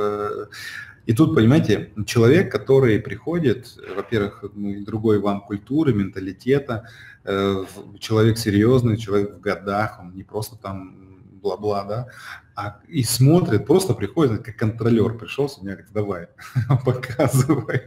И тут, понимаете, человек, который приходит, во-первых, другой вам культуры, менталитета, человек серьезный, человек в годах, он не просто там бла-бла, да, и смотрит, просто приходит, как контролер пришел, сегодня говорит, давай, показывай.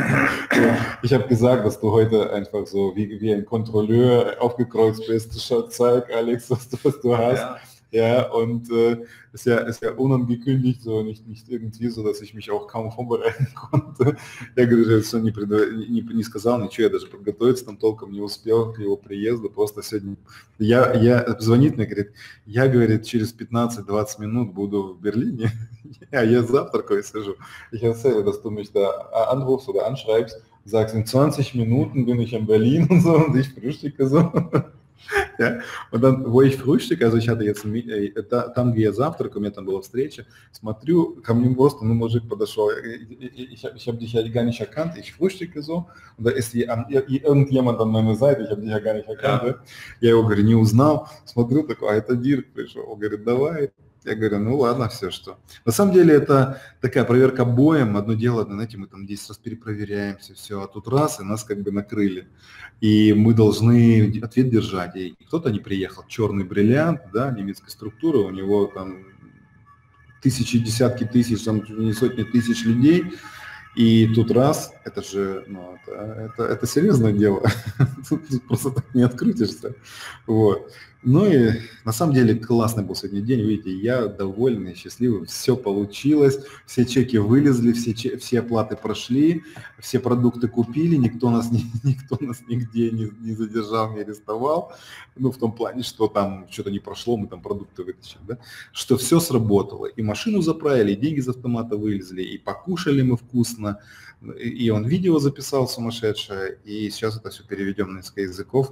Ich habe gesagt, dass du heute einfach so wie ein Kontrolleur aufgekreuzt bist. Schau, zeig, Alex, was du hast. Ja. Ja, und ist ja unangekündigt, so nicht irgendwie so, dass ich mich auch kaum vorbereiten konnte. Я говорю, я все не сказал ничего, я даже подготовиться там толком не успел к его приезду, просто сегодня я звонит мне, говорит, я, говорит, через 15-20 минут буду в Берлине, а я завтракаю и сижу. Ich erzähle, dass du mich da anrufst oder anschreibst, sagst, in 20 Minuten bin ich in Berlin und so, und ich frühstücke so. Ja? Und dann, wo ich frühstücke, also ich hatte jetzt, там, где я завтракаю, у меня там была встреча, смотрю, ко мне просто, мужик подошел, ich habe dich ja gar nicht erkannt, ich frühstücke so, und da ist irgendjemand an meiner Seite, ich habe dich ja gar nicht erkannt, ja. Я его, говорю, не узнал, смотрю, такой, а это Дирк пришел, он говорит, давай. Я говорю, ну ладно, все что. На самом деле это такая проверка боем. Одно дело, знаете, мы там 10 раз перепроверяемся, все, а тут раз, и нас как бы накрыли. И мы должны ответ держать. И кто-то не приехал, черный бриллиант, да, немецкой структуры, у него там тысячи, десятки тысяч, там не сотни тысяч людей. И тут раз, это же, ну, это серьезное дело, тут просто так не открутишься. Вот. Ну и на самом деле классный был сегодня день, видите, я довольный, счастливый, все получилось, все чеки вылезли, все оплаты прошли, все продукты купили, никто нас нигде не задержал, не арестовал, ну в том плане, что там что-то не прошло, мы там продукты вытащили, да, что все сработало, и машину заправили, и деньги из автомата вылезли, и покушали мы вкусно, и он видео записал сумасшедшее, и сейчас это все переведем на несколько языков.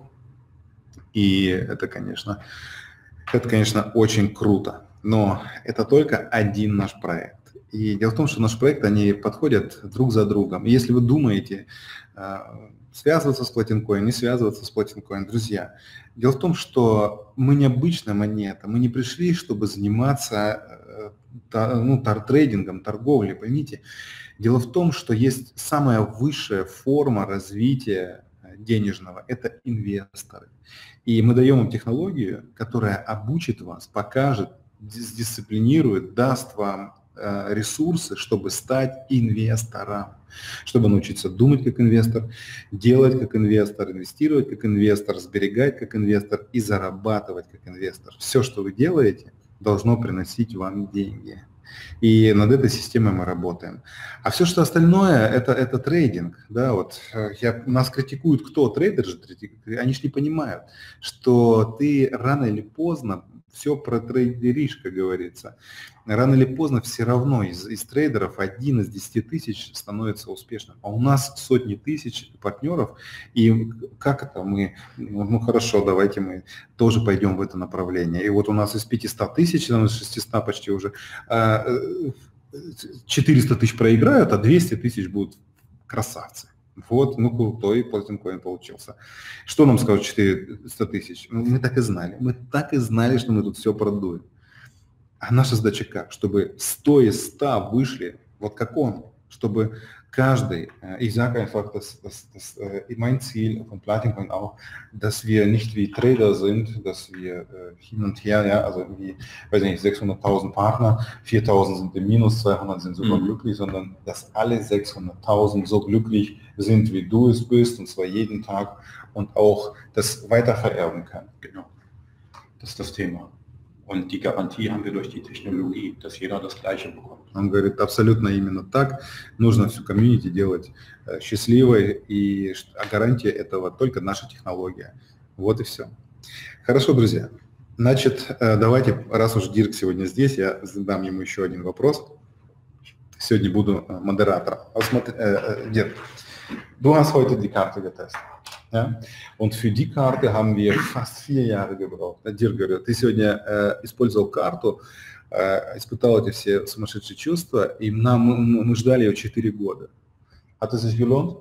И это, конечно, очень круто. Но это только один наш проект. И дело в том, что наш проект, они подходят друг за другом. И если вы думаете, связываться с Platincoin, не связываться с Platincoin, друзья, дело в том, что мы не обычная монета, мы не пришли, чтобы заниматься трейдингом, торговлей, поймите. Дело в том, что есть самая высшая форма развития денежного – это инвесторы. И мы даем им технологию, которая обучит вас, покажет, дисциплинирует, даст вам ресурсы, чтобы стать инвестором, чтобы научиться думать как инвестор, делать как инвестор, инвестировать как инвестор, сберегать как инвестор и зарабатывать как инвестор. Все, что вы делаете, должно приносить вам деньги. И над этой системой мы работаем. А все, что остальное, это трейдинг. Да, вот, нас критикуют кто? Трейдеры же, они же не понимают, что ты рано или поздно все протрейдеришь, как говорится. Рано или поздно все равно из трейдеров 1 из 10 тысяч становится успешным. А у нас сотни тысяч партнеров. И как это мы, ну хорошо, давайте мы тоже пойдем в это направление. И вот у нас из 500 тысяч, из 600 почти уже, 400 тысяч проиграют, а 200 тысяч будут красавцы. Вот, ну крутой Platincoin получился. Что нам скажут 400 тысяч? Ну, мы так и знали, что мы тут все продуем. А наша задача как? Чтобы 100 из 100 вышли, вот как он, чтобы каждый, ich sage einfach, dass mein Ziel von Platincoin auch, dass wir nicht wie Trader sind, dass wir hin und her, ja, also irgendwie, weiß nicht, 600.000 Partner, 4.000 sind im Minus, 200 sind super glücklich, sondern dass alle 600.000 so glücklich sind, wie du es bist, und zwar jeden Tag, und auch das weitervererben können. Genau, das ist das Thema. Und die Garantie haben wir durch die Technologie, dass jeder das Gleiche bekommt. Он говорит, абсолютно именно так. Нужно всю комьюнити делать счастливой, а гарантия этого только наша технология. Вот и все. Хорошо, друзья. Значит, давайте, раз уж Дирк сегодня здесь, я задам ему еще один вопрос. Сегодня буду модератором. Дирк, du hast heute die Karte getestet. Ja? Und für die Karte haben wir fast 4 Jahre gebraucht. Дир говорю, ты сегодня использовал карту, испытал эти все сумасшедшие чувства, и мы ждали ее 4 года. Hat es sich gelohnt?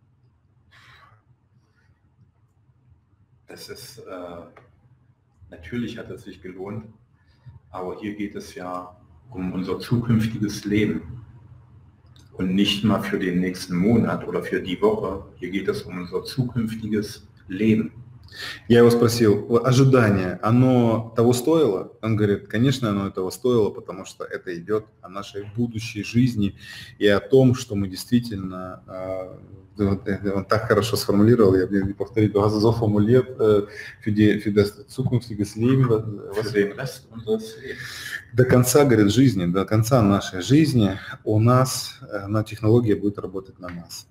Natürlich hat es sich gelohnt, aber hier geht es ja um unser zukünftiges Leben und nicht mal für den nächsten Monat oder für die Woche. Hier geht es um unser zukünftiges Leben. Я его спросил, ожидание, оно того стоило? Он говорит, конечно, оно этого стоило, потому что это идет о нашей будущей жизни и о том, что мы действительно, он так хорошо сформулировал, я бы не повторить, so formuliert, für das zukünftige Leben, до конца, говорит, жизни, до конца нашей жизни у нас технология будет работать на нас.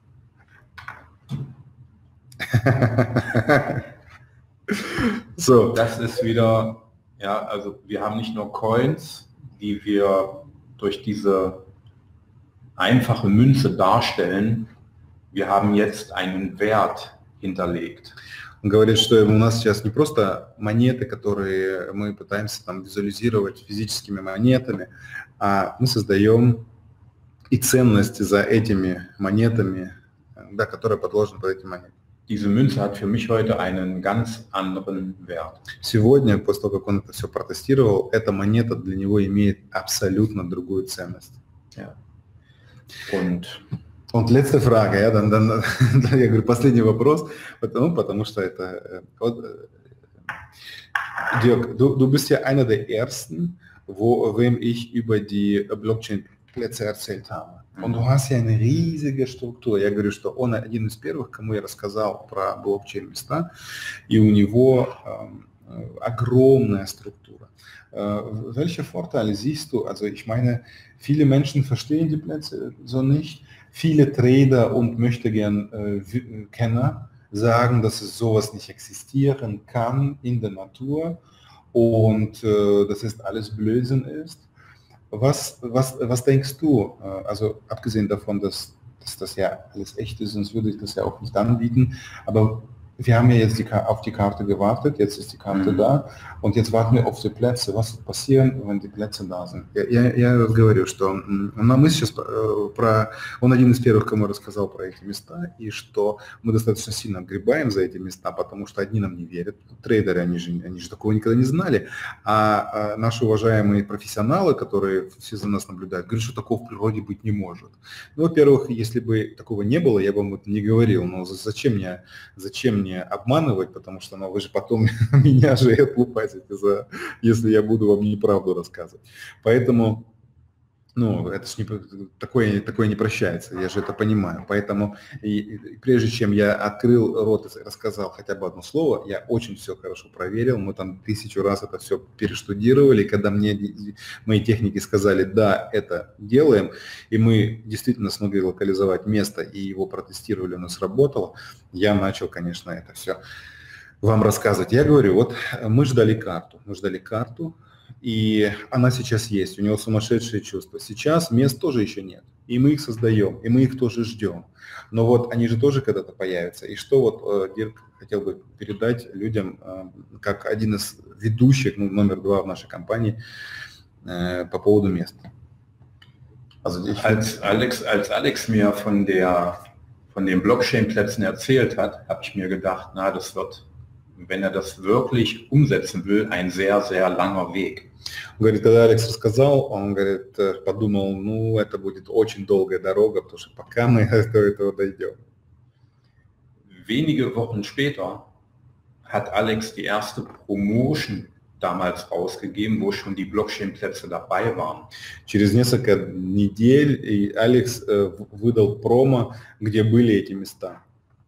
So. Das ist wieder, ja, also wir haben nicht nur Coins, die wir durch diese einfache Münze darstellen, wir haben jetzt einen Wert hinterlegt. Он говорит, что у нас сейчас не просто монеты, которые мы пытаемся там визуализировать физическими монетами, а мы создаем и ценность за этими монетами, да, которые подложены под эти монеты. Diese Münze hat für mich heute einen ganz anderen Wert. Сегодня, после того, как он это все протестировал, эта монета для него имеет абсолютно другую ценность. Ja. Und letzte Frage, ja, dann я говорю, последний вопрос, потому что это... Dirk, du bist ja einer der Ersten, wem ich über die Blockchain-Plätze erzählt habe. Und du hast ja eine riesige Структура. Я говорю, что он один из первых, кому я рассказал про блокчейн-места, и у него огромная Struktur. Welche Vorteile siehst du? Also ich meine, viele Menschen verstehen die Plätze so nicht. Viele Trader und Möchtegern-Kenner sagen, dass es sowas nicht existieren kann in der Natur und dass es alles Blödsinn ist. Was denkst du, also abgesehen davon, dass das ja alles echt ist, sonst würde ich das ja auch nicht anbieten, aber wir haben ja jetzt auf die Karte gewartet, jetzt ist die Karte da, und jetzt warten wir auf die Plätze. Was wird passieren, wenn die Plätze da sind? Я говорю, что мы сейчас он один из первых, кому рассказал про эти места, и что мы достаточно сильно отгребаем за эти места, потому что одни нам не верят, трейдеры, они же такого никогда не знали, а наши уважаемые профессионалы, которые все за нас наблюдают, говорят, что такого в природе быть не может. Ну, во-первых, если бы такого не было, я бы вам это не говорил, но зачем мне обманывать, потому что вы же потом меня же отлупасите, если я буду вам неправду рассказывать. Поэтому, это ж такое не прощается, я же это понимаю. Поэтому прежде чем я открыл рот и рассказал хотя бы одно слово, я очень все хорошо проверил, мы там 1000 раз это все перештудировали, и когда мне мои техники сказали, да, это делаем, и мы действительно смогли локализовать место, и его протестировали, оно сработало, я начал, конечно, это все вам рассказывать. Я говорю, вот мы ждали карту, и она сейчас есть, у него сумасшедшие чувства. Сейчас мест тоже еще нет, и мы их создаем, и мы их тоже ждем. Но вот они же тоже когда-то появятся. И что вот Дирк хотел бы передать людям, как один из ведущих, номер 2 в нашей компании, по поводу мест. Also als Alex mir von den Blockchain-Plätzen erzählt hat, habe ich mir gedacht, das wird, wenn er das wirklich umsetzen will, ein sehr, sehr langer Weg. Он говорит, когда Алекс рассказал, он говорит, подумал, это будет очень долгая дорога, потому что пока мы до этого дойдем. Wenige Wochen später hat Alex die erste Promotion damals rausgegeben, wo schon die Blockchain-Plätze dabei waren. Через несколько недель Алекс выдал промо, где были эти места.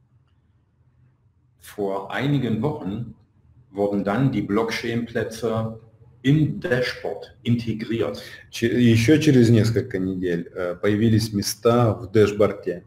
Vor einigen Wochen wurden dann die Blockchain-Plätze im Dashboard integriert. Еще через несколько недель появились места в дэшборде.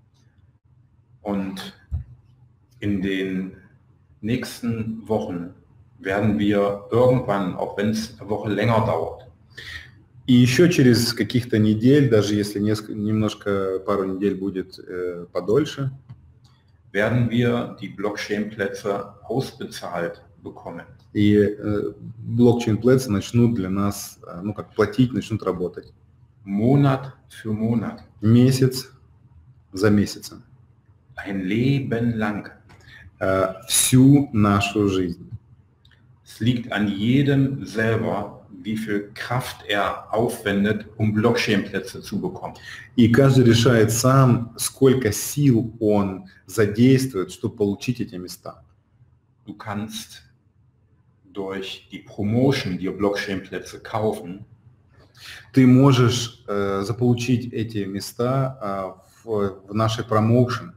Und in den nächsten Wochen werden wir irgendwann, auch wenn es eine Woche länger dauert, и еще через каких-то недель, даже если пару недель будет подольше, werden wir die Blockchain-Plätze ausbezahlt bekommen. И блокчейн-плецы начнут для нас, ну как платить, начнут работать. Monat für Monat. Месяц за месяцем. Ein Leben lang. Всю нашу жизнь. Es liegt an jedem selber, wie viel Kraft er aufwendet, um Blockchain-Plätze zu bekommen. И каждый решает сам, сколько сил он задействует, чтобы получить эти места. Du kannst durch die Promotion dir Blockchain-Plätze kaufen. Ты можешь заполучить эти места в нашей промоушен.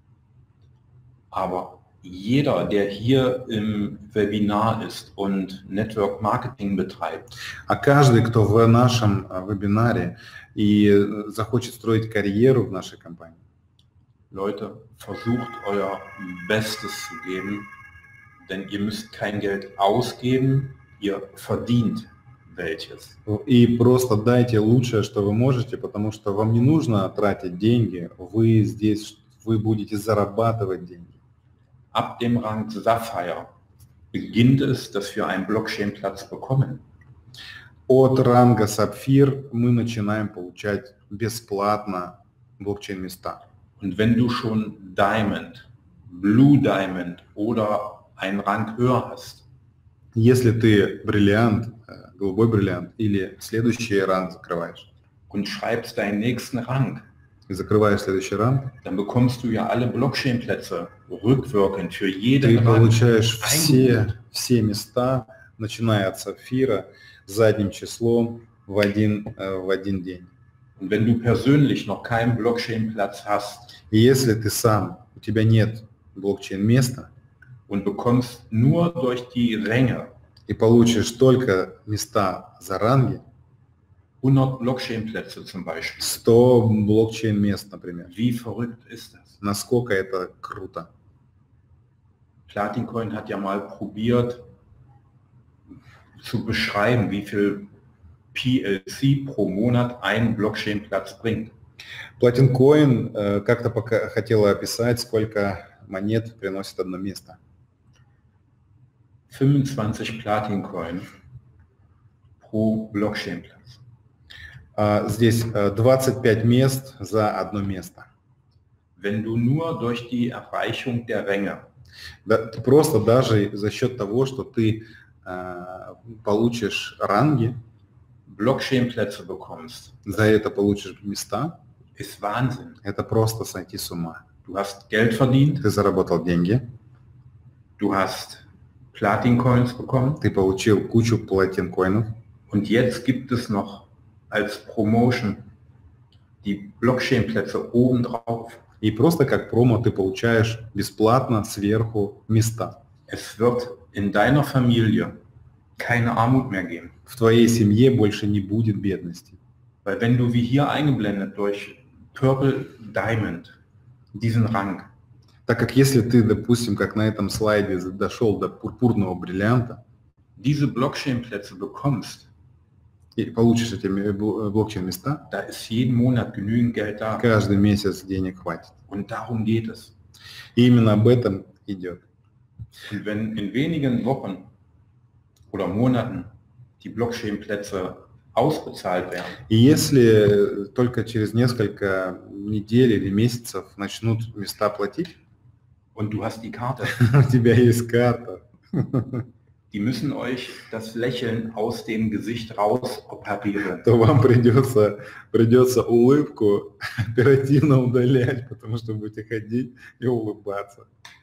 Aber jeder, der hier im Webinar ist und Network Marketing betreibt, А каждый, кто в нашем вебинаре и захочет строить карьеру в нашей компании, Leute, versucht euer Bestes zu geben, denn ihr müsst kein Geld ausgeben, ihr verdient welches. и просто дайте лучшее, что вы можете, потому что вам не нужно тратить деньги, вы здесь, вы будете зарабатывать деньги. Ab dem Rang Sapphire beginnt es, dass wir einen Blockchain-Platz bekommen. От ранга Сапфир мы начинаем получать бесплатно блокчейн-места. Und wenn du schon Diamond, Blue Diamond oder einen Rang höher hast, Если ты бриллиант, голубой бриллиант или следующий ранг закрываешь, und schreibst deinen nächsten Rang, и закрываешь следующий ранг, dann bekommst du ja alle Blockchain-Plätze rückwirkend für ты jeden Rang получаешь eingebucht. все места, начиная от Сапфира, задним числом в один день. Und wenn du persönlich noch keinen Blockchain-Platz hast И если ты сам, у тебя нет блокчейн-места, und bekommst nur durch die Ränge и получишь только места за ранги, 100 Blockchain-Plätze zum Beispiel, 100 блокчейн-мест, например, wie verrückt ist das? насколько это круто. Platincoin hat ja mal probiert zu beschreiben, wie viel PLC pro Monat ein Blockchain-Platz bringt. Platin Coin как-то пока хотела описать, сколько монет приносит одно место. 25 Platincoin pro Blockchain-Platz. Здесь 25 мест за одно место. Wenn du nur durch die Erreichung der Ränge Просто даже за счет того, что ты получишь ранги, Blockchain-Plätze bekommst, за это получишь места, ist Wahnsinn. это просто сойти с ума. Du hast Geld verdient, Ты заработал деньги, du hast Platin-Coins bekommen ты получил кучу платин-коинов, und jetzt gibt es noch als Promotion die Blockchain-Plätze obendrauf. и просто как промо ты получаешь бесплатно сверху места. Es wird in deiner Familie keine Armut mehr geben. В твоей семье больше не будет бедности. Weil wenn du wie hier eingeblendet durch Purple Diamond diesen Rang, Так как если ты, допустим, как на этом слайде, дошел до пурпурного бриллианта diese Blockchain-Plätze bekommst, и получишь эти блокчейн-места, da ist jeden Monat genügend Geld da. каждый месяц денег хватит. Und darum geht es. И именно об этом идет. Und wenn in wenigen Wochen oder Monaten die Blockchain-Plätze ausbezahlt werden, И если только через несколько недель или месяцев начнут места платить, und du hast die Karte, у тебя есть карта, die müssen euch das Lächeln aus dem Gesicht raus operieren. то вам придется улыбку оперативно удалять, потому что будете ходить и улыбаться.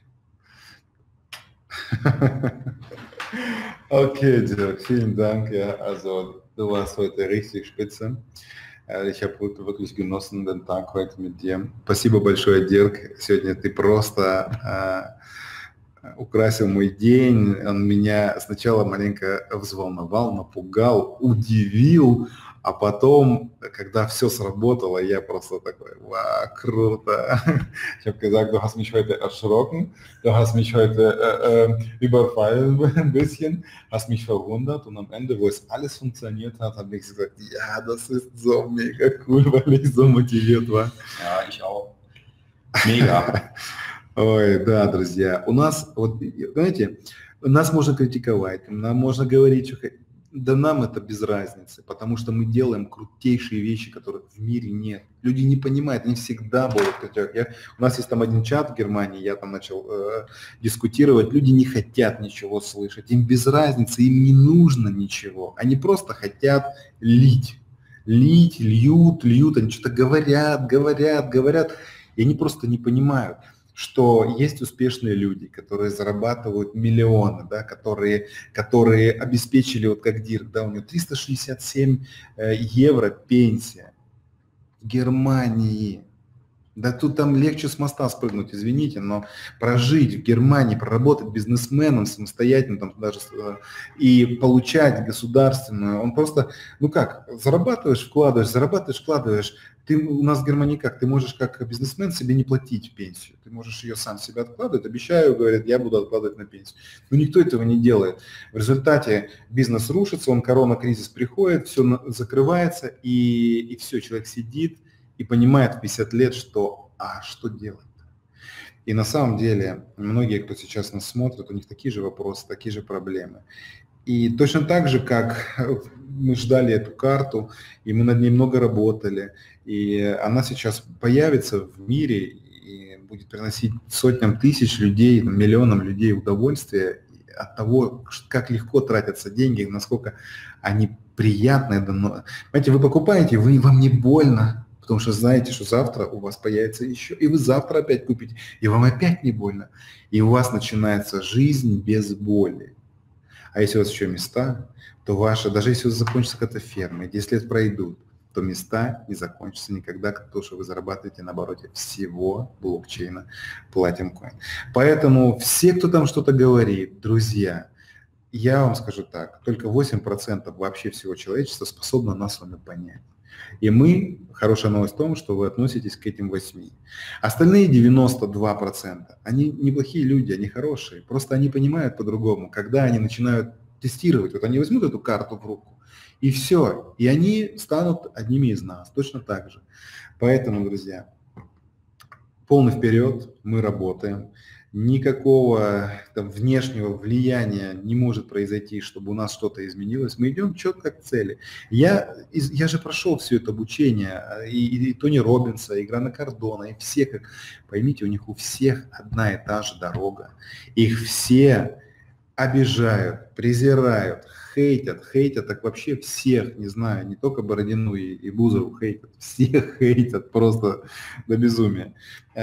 Okay, Dirk, vielen Dank. Ja, also du warst heute richtig spitze. Ich habe wirklich genossen den Tag heute mit dir. Спасибо большое, Dirk. Сегодня ты просто украсил мой день. Он меня сначала маленько взволновал, напугал, удивил, а потом, когда все сработало, я просто такой, вау, круто. Ich habe gesagt, du hast mich heute erschrocken, du hast mich heute überfallen ein bisschen, hast mich verwundert und am Ende, wo es alles funktioniert hat, habe ich gesagt, ja, das ist so mega cool, weil ich so motiviert war. Ja, ich auch. Mega. Ой, да, друзья, у нас, вот, знаете, нас можно критиковать, нам можно говорить, что да нам это без разницы, потому что мы делаем крутейшие вещи, которых в мире нет. Люди не понимают, они всегда будут критиковать. У нас есть там один чат в Германии, я там начал дискутировать, люди не хотят ничего слышать, им без разницы, им не нужно ничего, они просто хотят лить. Лить, льют, они что-то говорят, и они просто не понимают, что есть успешные люди, которые зарабатывают миллионы, да, которые обеспечили, вот как Дирк, да, у него 367 евро пенсия в Германии. Да тут там легче с моста спрыгнуть, извините, но прожить в Германии, проработать бизнесменом самостоятельно, там даже и получать государственную, он просто, ну как, зарабатываешь, вкладываешь. Ты у нас в Германии как? Ты можешь как бизнесмен себе не платить пенсию, ты можешь ее сам себе откладывать, обещаю, говорит, я буду откладывать на пенсию. Но никто этого не делает. В результате бизнес рушится, корона-кризис приходит, все закрывается, и все, человек сидит, и понимает в 50 лет, что что делать? И на самом деле многие, кто сейчас нас смотрит, у них такие же вопросы, такие же проблемы. И точно так же, как мы ждали эту карту, и мы над ней много работали, и она сейчас появится в мире и будет приносить сотням тысяч людей, миллионам людей удовольствие от того, как легко тратятся деньги, насколько они приятные. Понимаете, вы покупаете, вам не больно, потому что знаете, что завтра у вас появится еще, и вы завтра опять купите, и вам опять не больно. И у вас начинается жизнь без боли. А если у вас еще места, то даже если закончится какая-то ферма, 10 лет пройдут, то места не закончатся никогда, то, что вы зарабатываете на обороте всего блокчейна Platinum Coin. Поэтому все, кто там что-то говорит, друзья, я вам скажу так, только 8% вообще всего человечества способно нас с вами понять. И хорошая новость в том, что вы относитесь к этим 8. Остальные 92%, они неплохие люди, они хорошие, просто они понимают по-другому, когда они начинают тестировать, вот они возьмут эту карту в руку, и все, и они станут одними из нас, точно так же. Поэтому, друзья, полный вперед, мы работаем. Никакого там внешнего влияния не может произойти, чтобы у нас что-то изменилось. Мы идем четко к цели. Я же прошел все это обучение, и Тони Роббинса, и Грана Кардона, и все, поймите, у всех одна и та же дорога. Их все обижают, презирают, хейтят, так вообще всех, не знаю, не только Бородину и Бузову хейтят, всех хейтят просто до безумия.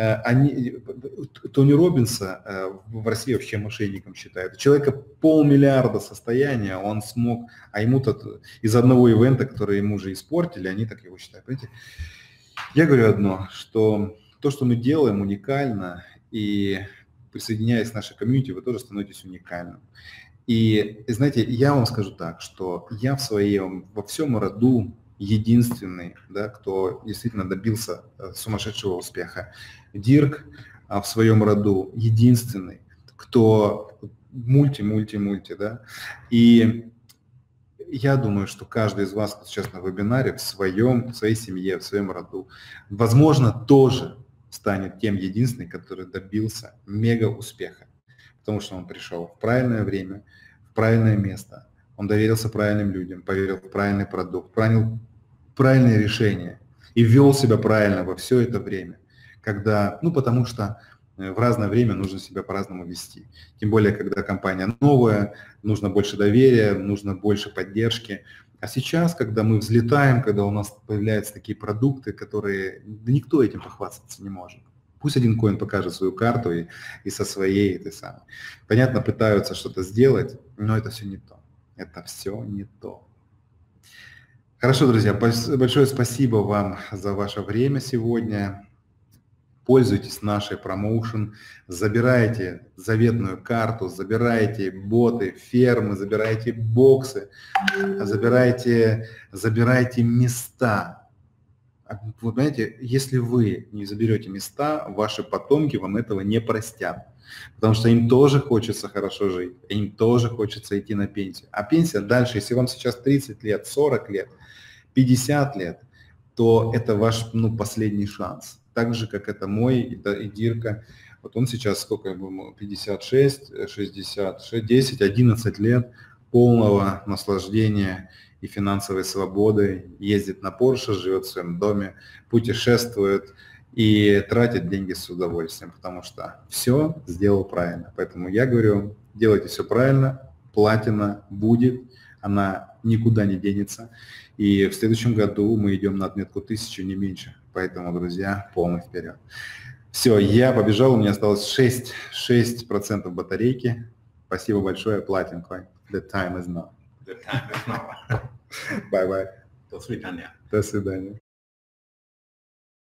Тони Роббинса в России вообще мошенником считают. У человека 500 миллиарда состояния, он смог, а ему-то из одного ивента, который ему уже испортили, они так его считают. Понимаете? Я говорю одно, что то, что мы делаем, уникально, и присоединяясь к нашей комьюнити, вы тоже становитесь уникальным. И знаете, я вам скажу так, что я во всем роду единственный, да, кто действительно добился сумасшедшего успеха. Дирк в своем роду единственный, кто мульти, да. И я думаю, что каждый из вас, кто сейчас на вебинаре, в своей семье, в своем роду, возможно, тоже станет тем единственным, который добился мега успеха. Потому что он пришел в правильное время, в правильное место, он доверился правильным людям, поверил в правильный продукт, принял правильные решения и вел себя правильно во все это время, потому что в разное время нужно себя по-разному вести. Тем более, когда компания новая, нужно больше доверия, нужно больше поддержки. А сейчас, когда мы взлетаем, когда у нас появляются такие продукты, которые никто этим похвастаться не может. Пусть один коин покажет свою карту и со своей этой самой. Понятно, пытаются что-то сделать, но это все не то. Это все не то. Хорошо, друзья, большое спасибо вам за ваше время сегодня. Пользуйтесь нашей промоушен, забирайте заветную карту, забирайте боты, фермы, забирайте боксы, забирайте места. Вы понимаете, если вы не заберете места, ваши потомки вам этого не простят. Потому что им тоже хочется хорошо жить, им тоже хочется идти на пенсию. А пенсия дальше, если вам сейчас 30 лет, 40 лет, 50 лет, то это ваш последний шанс. Так же, как это мой и Дирка. Вот он сейчас, сколько ему, 56, 66, 10, 11 лет полного наслаждения и финансовой свободы, ездит на Porsche, живет в своем доме, путешествует и тратит деньги с удовольствием, потому что все сделал правильно. Поэтому я говорю, делайте все правильно, платина будет, она никуда не денется. И в следующем году мы идем на отметку 1000, не меньше. Поэтому, друзья, полный вперед. Все, я побежал, у меня осталось 6% батарейки. Спасибо большое, Platin Coin. The time is now. The time is now. Bye-bye. До свидания. До свидания.